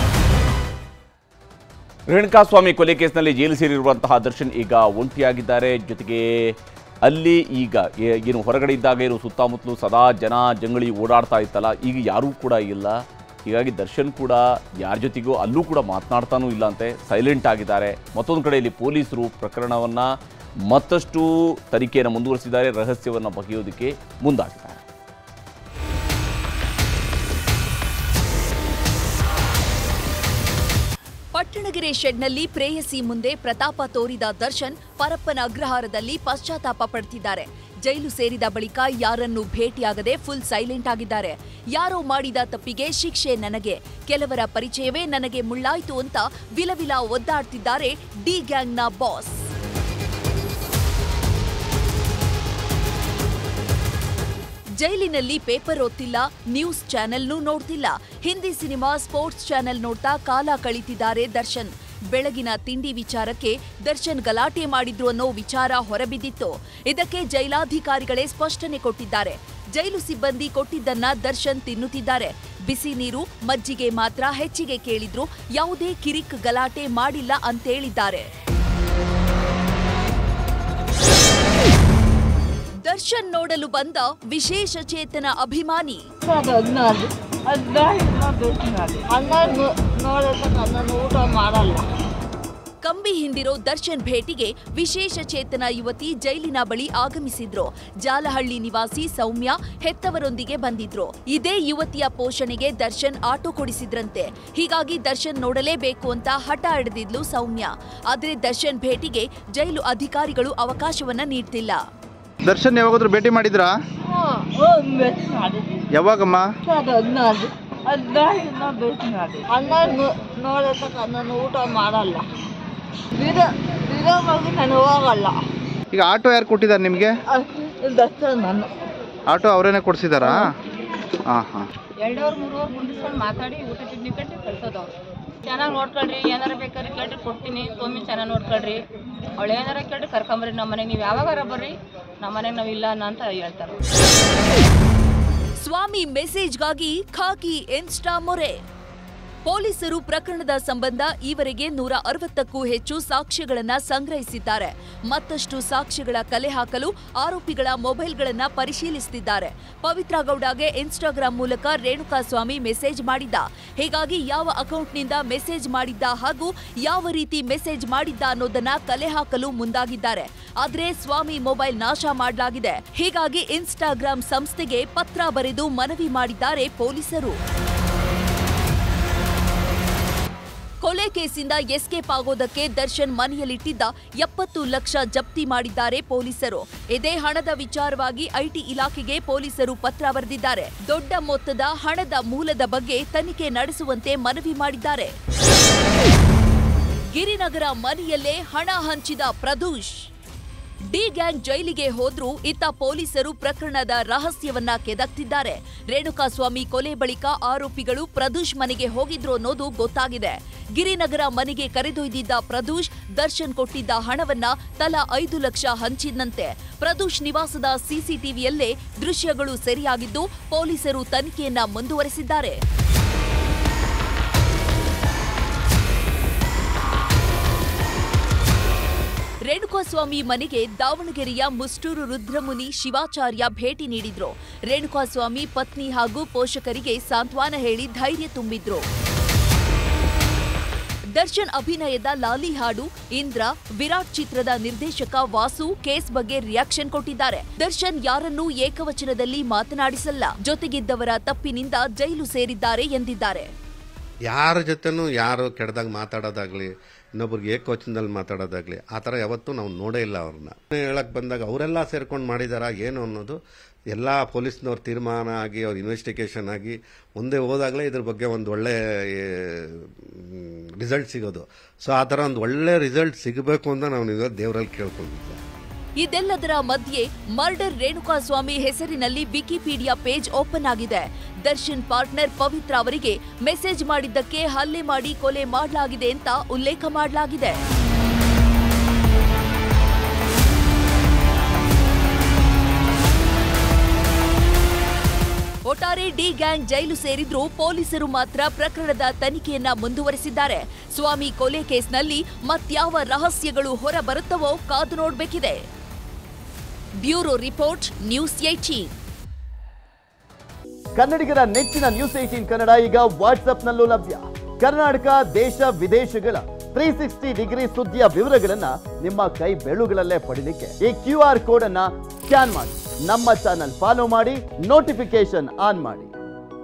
Renukaswamy ಕೊಲೆ ಕೇಸ್ನಲ್ಲಿ ಜೈಲು ಸೇರಿರುವಂತಹ ದರ್ಶನ್ ಈಗ ಒಂಟಿಯಾಗಿದ್ದಾರೆ. ಜೊತೆಗೆ ಅಲ್ಲಿ ಈಗ ಏನು ಹೊರಗಡೆ ಇದ್ದಾಗ ಏನು ಸುತ್ತಮುತ್ತಲು ಸದಾ ಜನ ಜಂಗಳಿ ಓಡಾಡ್ತಾ ಇತ್ತಲ್ಲ, ಈಗ ಯಾರೂ ಕೂಡ ಇಲ್ಲ. ಹೀಗಾಗಿ ದರ್ಶನ್ ಕೂಡ ಯಾರ ಜೊತೆಗೂ ಅಲ್ಲೂ ಕೂಡ ಮಾತನಾಡ್ತಾನೂ ಇಲ್ಲ ಅಂತೆ, ಸೈಲೆಂಟ್ ಆಗಿದ್ದಾರೆ. ಮತ್ತೊಂದು ಕಡೆಯಲ್ಲಿ ಪೊಲೀಸರು ಪ್ರಕರಣವನ್ನು ಮತ್ತಷ್ಟು ತನಿಖೆಯನ್ನು ಮುಂದುವರಿಸಿದ್ದಾರೆ, ರಹಸ್ಯವನ್ನು ಬಗೆಯೋದಕ್ಕೆ ಮುಂದಾಗಿದ್ದಾರೆ. ಪಟ್ಟಣಗೆರೆ ಶೆಡ್ನಲ್ಲಿ ಪ್ರೇಯಸಿ ಮುಂದೆ ಪ್ರತಾಪ ತೋರಿದ ದರ್ಶನ್ ಪರಪ್ಪನ ಅಗ್ರಹಾರದಲ್ಲಿ ಪಶ್ಚಾತ್ತಾಪ ಪಡ್ತಿದ್ದಾರೆ. ಜೈಲು ಸೇರಿದ ಬಳಿಕ ಯಾರನ್ನೂ ಭೇಟಿಯಾಗದೆ ಫುಲ್ ಸೈಲೆಂಟ್ ಆಗಿದ್ದಾರೆ. ಯಾರೋ ಮಾಡಿದ ತಪ್ಪಿಗೆ ಶಿಕ್ಷೆ ನನಗೆ, ಕೆಲವರ ಪರಿಚಯವೇ ನನಗೆ ಮುಳ್ಳಾಯ್ತು ಅಂತ ವಿಲವಿಲ ಒದ್ದಾಡ್ತಿದ್ದಾರೆ ಡಿ ಗ್ಯಾಂಗ್ನ ಬಾಸ್. ಜೈಲಿನಲ್ಲಿ ಪೇಪರ್ ಓದ್ತಿಲ್ಲ, ನ್ಯೂಸ್ ಚಾನೆಲ್ನೂ ನೋಡ್ತಿಲ್ಲ. ಹಿಂದಿ ಸಿನಿಮಾ, ಸ್ಪೋರ್ಟ್ಸ್ ಚಾನೆಲ್ ನೋಡ್ತಾ ಕಾಲ ಕಳೀತಿದ್ದಾರೆ ದರ್ಶನ್. ಬೆಳಗಿನ ತಿಂಡಿ ವಿಚಾರಕ್ಕೆ ದರ್ಶನ್ ಗಲಾಟೆ ಮಾಡಿದ್ರು ಅನ್ನೋ ವಿಚಾರ ಹೊರಬಿದ್ದಿತ್ತು. ಇದಕ್ಕೆ ಜೈಲಾಧಿಕಾರಿಗಳೇ ಸ್ಪಷ್ಟನೆ ಕೊಟ್ಟಿದ್ದಾರೆ. ಜೈಲು ಸಿಬ್ಬಂದಿ ಕೊಟ್ಟಿದ್ದನ್ನ ದರ್ಶನ್ ತಿನ್ನುತ್ತಿದ್ದಾರೆ. ಬಿಸಿ ನೀರು, ಮಜ್ಜಿಗೆ ಮಾತ್ರ ಹೆಚ್ಚಿಗೆ ಕೇಳಿದ್ರು, ಯಾವುದೇ ಕಿರಿಕ್ ಗಲಾಟೆ ಮಾಡಿಲ್ಲ ಅಂತೇಳಿದ್ದಾರೆ. ದರ್ಶನ್ ನೋಡಲು ಬಂದ ವಿಶೇಷ ಚೇತನ ಅಭಿಮಾನಿ ಕಂಬಿ ಹಿಂಡಿರೋ ದರ್ಶನ್ ಭೇಟಿಗೆ ವಿಶೇಷ ಚೇತನ ಯುವತಿ ಜೈಲಿನ ಬಳಿ ಆಗಮಿಸಿದ್ರು. ಜಾಲಹಳ್ಳಿ ನಿವಾಸಿ ಸೌಮ್ಯ ಹೆತ್ತವರೊಂದಿಗೆ ಬಂದಿದ್ರು. ಇದೇ ಯುವತಿಯ ಪೋಷಣೆಗೆ ದರ್ಶನ್ ಆಟೋ ಕೊಡಿಸಿದ್ರಂತೆ. ಹೀಗಾಗಿ ದರ್ಶನ್ ನೋಡಲೇಬೇಕು ಅಂತ ಹಠ ಹಿಡಿದಿದ್ಲು ಸೌಮ್ಯ. ಆದ್ರೆ ದರ್ಶನ್ ಭೇಟಿಗೆ ಜೈಲು ಅಧಿಕಾರಿಗಳು ಅವಕಾಶವನ್ನ ನೀಡ್ತಿಲ್ಲ. ದರ್ಶನ್ ಯಾವಾಗಾದ್ರೂ ಭೇಟಿ ಮಾಡಿದ್ರಾ? ಯಾವಾಗಮ್ಮ? ಊಟ ಮಾಡಲ್ಲ, ನಾನು ಹೋಗಲ್ಲ. ಈಗ ಆಟೋ ಯಾರು ಕೊಟ್ಟಿದ್ದಾರೆ ನಿಮ್ಗೆ? ಆಟೋ ಅವರೇನೆ ಕೊಡ್ಸಿದಾರಾ? ಹಾ ಹಾ. 2 3 ಕುಂಡಿಸ್ಕೊಂಡು ಮಾತಾಡಿ ಊಟ ತಿಂಡಿ ಕಟ್ಟಿ ಕಳ್ಸೋದವ್ರು. ಚೆನ್ನಾಗಿ ನೋಡ್ಕೊಳ್ರಿ, ಏನಾರ ಬೇಕಾದ್ರೆ ಕೇಳ್ರಿ ಕೊಡ್ತೀನಿ, ತೊಮ್ಮಿ ಚೆನ್ನಾಗಿ ನೋಡ್ಕೊಳ್ರಿ, ಅವಳು ಏನಾರ ಕೇಳ್ರಿ ಕರ್ಕೊಂಬರ್ರಿ ನಮ್ಮ ಮನೆಗೆ, ನೀವು ಯಾವಾಗಾರ ಬರ್ರಿ ನಮ್ಮ ಮನೆಗೆ ನಾವು ಇಲ್ಲ ಅಂತ ಹೇಳ್ತಾರೆ. ಸ್ವಾಮಿ ಮೆಸೇಜ್ಗಾಗಿ ಖಾಕಿ ಇನ್ಸ್ಟಾ ಮೊರೆ. ಪೊಲೀಸರು ಪ್ರಕರಣದ ಸಂಬಂಧ ಈವರೆಗೆ 160ಕ್ಕೂ ಹೆಚ್ಚು ಸಾಕ್ಷ್ಯಗಳನ್ನು ಸಂಗ್ರಹಿಸಿದ್ದಾರೆ. ಮತ್ತಷ್ಟು ಸಾಕ್ಷ್ಯಗಳ ಕಲೆ ಹಾಕಲು ಆರೋಪಿಗಳ ಮೊಬೈಲ್ಗಳನ್ನು ಪರಿಶೀಲಿಸುತ್ತಿದ್ದಾರೆ. ಪವಿತ್ರ ಗೌಡಗೆ ಇನ್ಸ್ಟಾಗ್ರಾಂ ಮೂಲಕ ರೇಣುಕಾಸ್ವಾಮಿ ಮೆಸೇಜ್ ಮಾಡಿದ್ದ, ಹೀಗಾಗಿ ಯಾವ ಅಕೌಂಟ್ನಿಂದ ಮೆಸೇಜ್ ಮಾಡಿದ್ದ ಹಾಗೂ ಯಾವ ರೀತಿ ಮೆಸೇಜ್ ಮಾಡಿದ್ದ ಅನ್ನೋದನ್ನ ಕಲೆ ಹಾಕಲು ಮುಂದಾಗಿದ್ದಾರೆ. ಆದರೆ ಸ್ವಾಮಿ ಮೊಬೈಲ್ ನಾಶ ಮಾಡಲಾಗಿದೆ. ಹೀಗಾಗಿ ಇನ್ಸ್ಟಾಗ್ರಾಂ ಸಂಸ್ಥೆಗೆ ಪತ್ರ ಬರೆದು ಮನವಿ ಮಾಡಿದ್ದಾರೆ ಪೊಲೀಸರು. ಕೊಲೆ ಕೇಸಿಂದ ಎಸ್ಕೇಪ್ ಆಗೋದಕ್ಕೆ ದರ್ಶನ್ ಮನೆಯಲ್ಲಿಟ್ಟಿದ್ದ 70 ಲಕ್ಷ ಜಪ್ತಿ ಮಾಡಿದ್ದಾರೆ ಪೊಲೀಸರು. ಇದೇ ಹಣದ ವಿಚಾರವಾಗಿ ಐಟಿ ಇಲಾಖೆಗೆ ಪೊಲೀಸರು ಪತ್ರ ಬರೆದಿದ್ದಾರೆ. ದೊಡ್ಡ ಮೊತ್ತದ ಹಣದ ಮೂಲದ ಬಗ್ಗೆ ತನಿಖೆ ನಡೆಸುವಂತೆ ಮನವಿ ಮಾಡಿದ್ದಾರೆ. ಗಿರಿನಗರ ಮನೆಯಲ್ಲೇ ಹಣ ಹಂಚಿದ ಪ್ರದೂಷ್. ಡಿ ಗ್ಯಾಂಗ್ ಜೈಲಿಗೆ ಹೋದ್ರೂ ಇತ್ತ ಪೊಲೀಸರು ಪ್ರಕರಣದ ರಹಸ್ಯವನ್ನ ಕೆದಕ್ತಿದ್ದಾರೆ. ರೇಣುಕಾಸ್ವಾಮಿ ಕೊಲೆ ಬಳಿಕ ಆರೋಪಿಗಳು ಪ್ರದೂಷ್ ಮನೆಗೆ ಹೋಗಿದ್ರು ಅನ್ನೋದು ಗೊತ್ತಾಗಿದೆ. ಗಿರಿನಗರ ಮನೆಗೆ ಕರೆದೊಯ್ದಿದ್ದ ಪ್ರದೂಷ್ ದರ್ಶನ್ ಕೊಟ್ಟಿದ್ದ ಹಣವನ್ನ ತಲಾ 5 ಲಕ್ಷ ಹಂಚಿದಂತೆ. ಪ್ರದೂಷ್ ನಿವಾಸದ ಸಿಸಿಟಿವಿಯಲ್ಲೇ ದೃಶ್ಯಗಳು ಸೆರೆಯಾಗಿದ್ದು ಪೊಲೀಸರು ತನಿಖೆಯನ್ನ ಮುಂದುವರೆಸಿದ್ದಾರೆ. ರೇಣುಕಾಸ್ವಾಮಿ ಮನೆಗೆ ದಾವಣಗೆರೆಯ ಮುಷ್ಟೂರು ರುದ್ರಮುನಿ ಶಿವಾಚಾರ್ಯ ಭೇಟಿ ನೀಡಿದ್ರು. ರೇಣುಕಾಸ್ವಾಮಿ ಪತ್ನಿ ಹಾಗೂ ಪೋಷಕರಿಗೆ ಸಾಂತ್ವನ ಹೇಳಿ ಧೈರ್ಯ ತುಂಬಿದ್ರು. ದರ್ಶನ್ ಅಭಿನಯದ ಲಾಲಿ ಹಾಡು, ಇಂದ್ರ, ವಿರಾಟ್ ಚಿತ್ರದ ನಿರ್ದೇಶಕ ವಾಸು ಕೇಸ್ ಬಗ್ಗೆ ರಿಯಾಕ್ಷನ್ ಕೊಟ್ಟಿದ್ದಾರೆ. ದರ್ಶನ್ ಯಾರನ್ನೂ ಏಕವಚನದಲ್ಲಿ ಮಾತನಾಡಿಸಲ್ಲ, ಜೊತೆಗಿದ್ದವರ ತಪ್ಪಿನಿಂದ ಜೈಲು ಸೇರಿದ್ದಾರೆ ಎಂದಿದ್ದಾರೆ. ಯಾರ ಜೊತೆನೂ ಯಾರು ಕೆಡದಾಗ ಮಾತಾಡೋದಾಗ್ಲಿ, ಇನ್ನೊಬ್ರಿಗೆ ಏಕವಚನದಲ್ಲಿ ಮಾತಾಡೋದಾಗ್ಲಿ, ಆ ಥರ ಯಾವತ್ತೂ ನಾವು ನೋಡೇ ಇಲ್ಲ. ಅವ್ರನ್ನ ಹೇಳಕ್ ಬಂದಾಗ ಅವರೆಲ್ಲ ಸೇರ್ಕೊಂಡು ಮಾಡಿದಾರ ಏನು ಅನ್ನೋದು ಎಲ್ಲ ಪೊಲೀಸ್ನವ್ರ ತೀರ್ಮಾನ ಆಗಿ ಅವ್ರ ಇನ್ವೆಸ್ಟಿಗೇಷನ್ ಆಗಿ ಮುಂದೆ ಹೋದಾಗಲೇ ಇದ್ರ ಬಗ್ಗೆ ಒಂದು ಒಳ್ಳೆ ರಿಸಲ್ಟ್ ಸಿಗೋದು. ಸೊ ಆ ಥರ ಒಂದು ಒಳ್ಳೆ ರಿಸಲ್ಟ್ ಸಿಗಬೇಕು ಅಂತ ನಾವು ದೇವರಲ್ಲಿ ಕೇಳ್ಕೊಂಡಿದ್ದೆ. ಇದೆಲ್ಲದರ ಮಧ್ಯೆ ಮರ್ಡರ್ ರೇಣುಕಾಸ್ವಾಮಿ ಹೆಸರಿನಲ್ಲಿ ವಿಕಿಪೀಡಿಯಾ ಪೇಜ್ ಓಪನ್ ಆಗಿದೆ. ದರ್ಶನ್ ಪಾರ್ಟ್ನರ್ ಪವಿತ್ರ ಅವರಿಗೆ ಮೆಸೇಜ್ ಮಾಡಿದ್ದಕ್ಕೆ ಹಲ್ಲೆ ಮಾಡಿ ಕೊಲೆ ಮಾಡಲಾಗಿದೆ ಅಂತ ಉಲ್ಲೇಖ ಮಾಡಲಾಗಿದೆ. ಒಟ್ಟಾರೆ ಡಿ ಗ್ಯಾಂಗ್ ಜೈಲು ಸೇರಿದ್ರೂ ಪೊಲೀಸರು ಮಾತ್ರ ಪ್ರಕರಣದ ತನಿಖೆಯನ್ನ ಮುಂದುವರೆಸಿದ್ದಾರೆ. ಸ್ವಾಮಿ ಕೊಲೆ ಕೇಸ್ನಲ್ಲಿ ಮತ್ಯಾವ ರಹಸ್ಯಗಳು ಹೊರ ಬರುತ್ತವೋ ಕಾದು ನೋಡಬೇಕಿದೆ. Bureau report, news 18. ಕನ್ನಡಿಗರ ನೆಚ್ಚಿನ ನ್ಯೂಸ್ 18 ಕನ್ನಡ ಈಗ ವಾಟ್ಸ್ಆಪ್ನಲ್ಲೂ ಲಭ್ಯ. ಕರ್ನಾಟಕ, ದೇಶ ವಿದೇಶಗಳ 360 ಡಿಗ್ರಿ ಸುದ್ದಿಯ ವಿವರಗಳನ್ನ ನಿಮ್ಮ ಕೈ ಬೆರಳುಗಳಲ್ಲೇ ಪಡಿಲಿಕ್ಕೆ ಈ QR ಕೋಡ್ ಅನ್ನ ಸ್ಕ್ಯಾನ್ ಮಾಡಿ, ನಮ್ಮ ಚಾನಲ್ ಫಾಲೋ ಮಾಡಿ, ನೋಟಿಫಿಕೇಶನ್ ಆನ್ ಮಾಡಿ.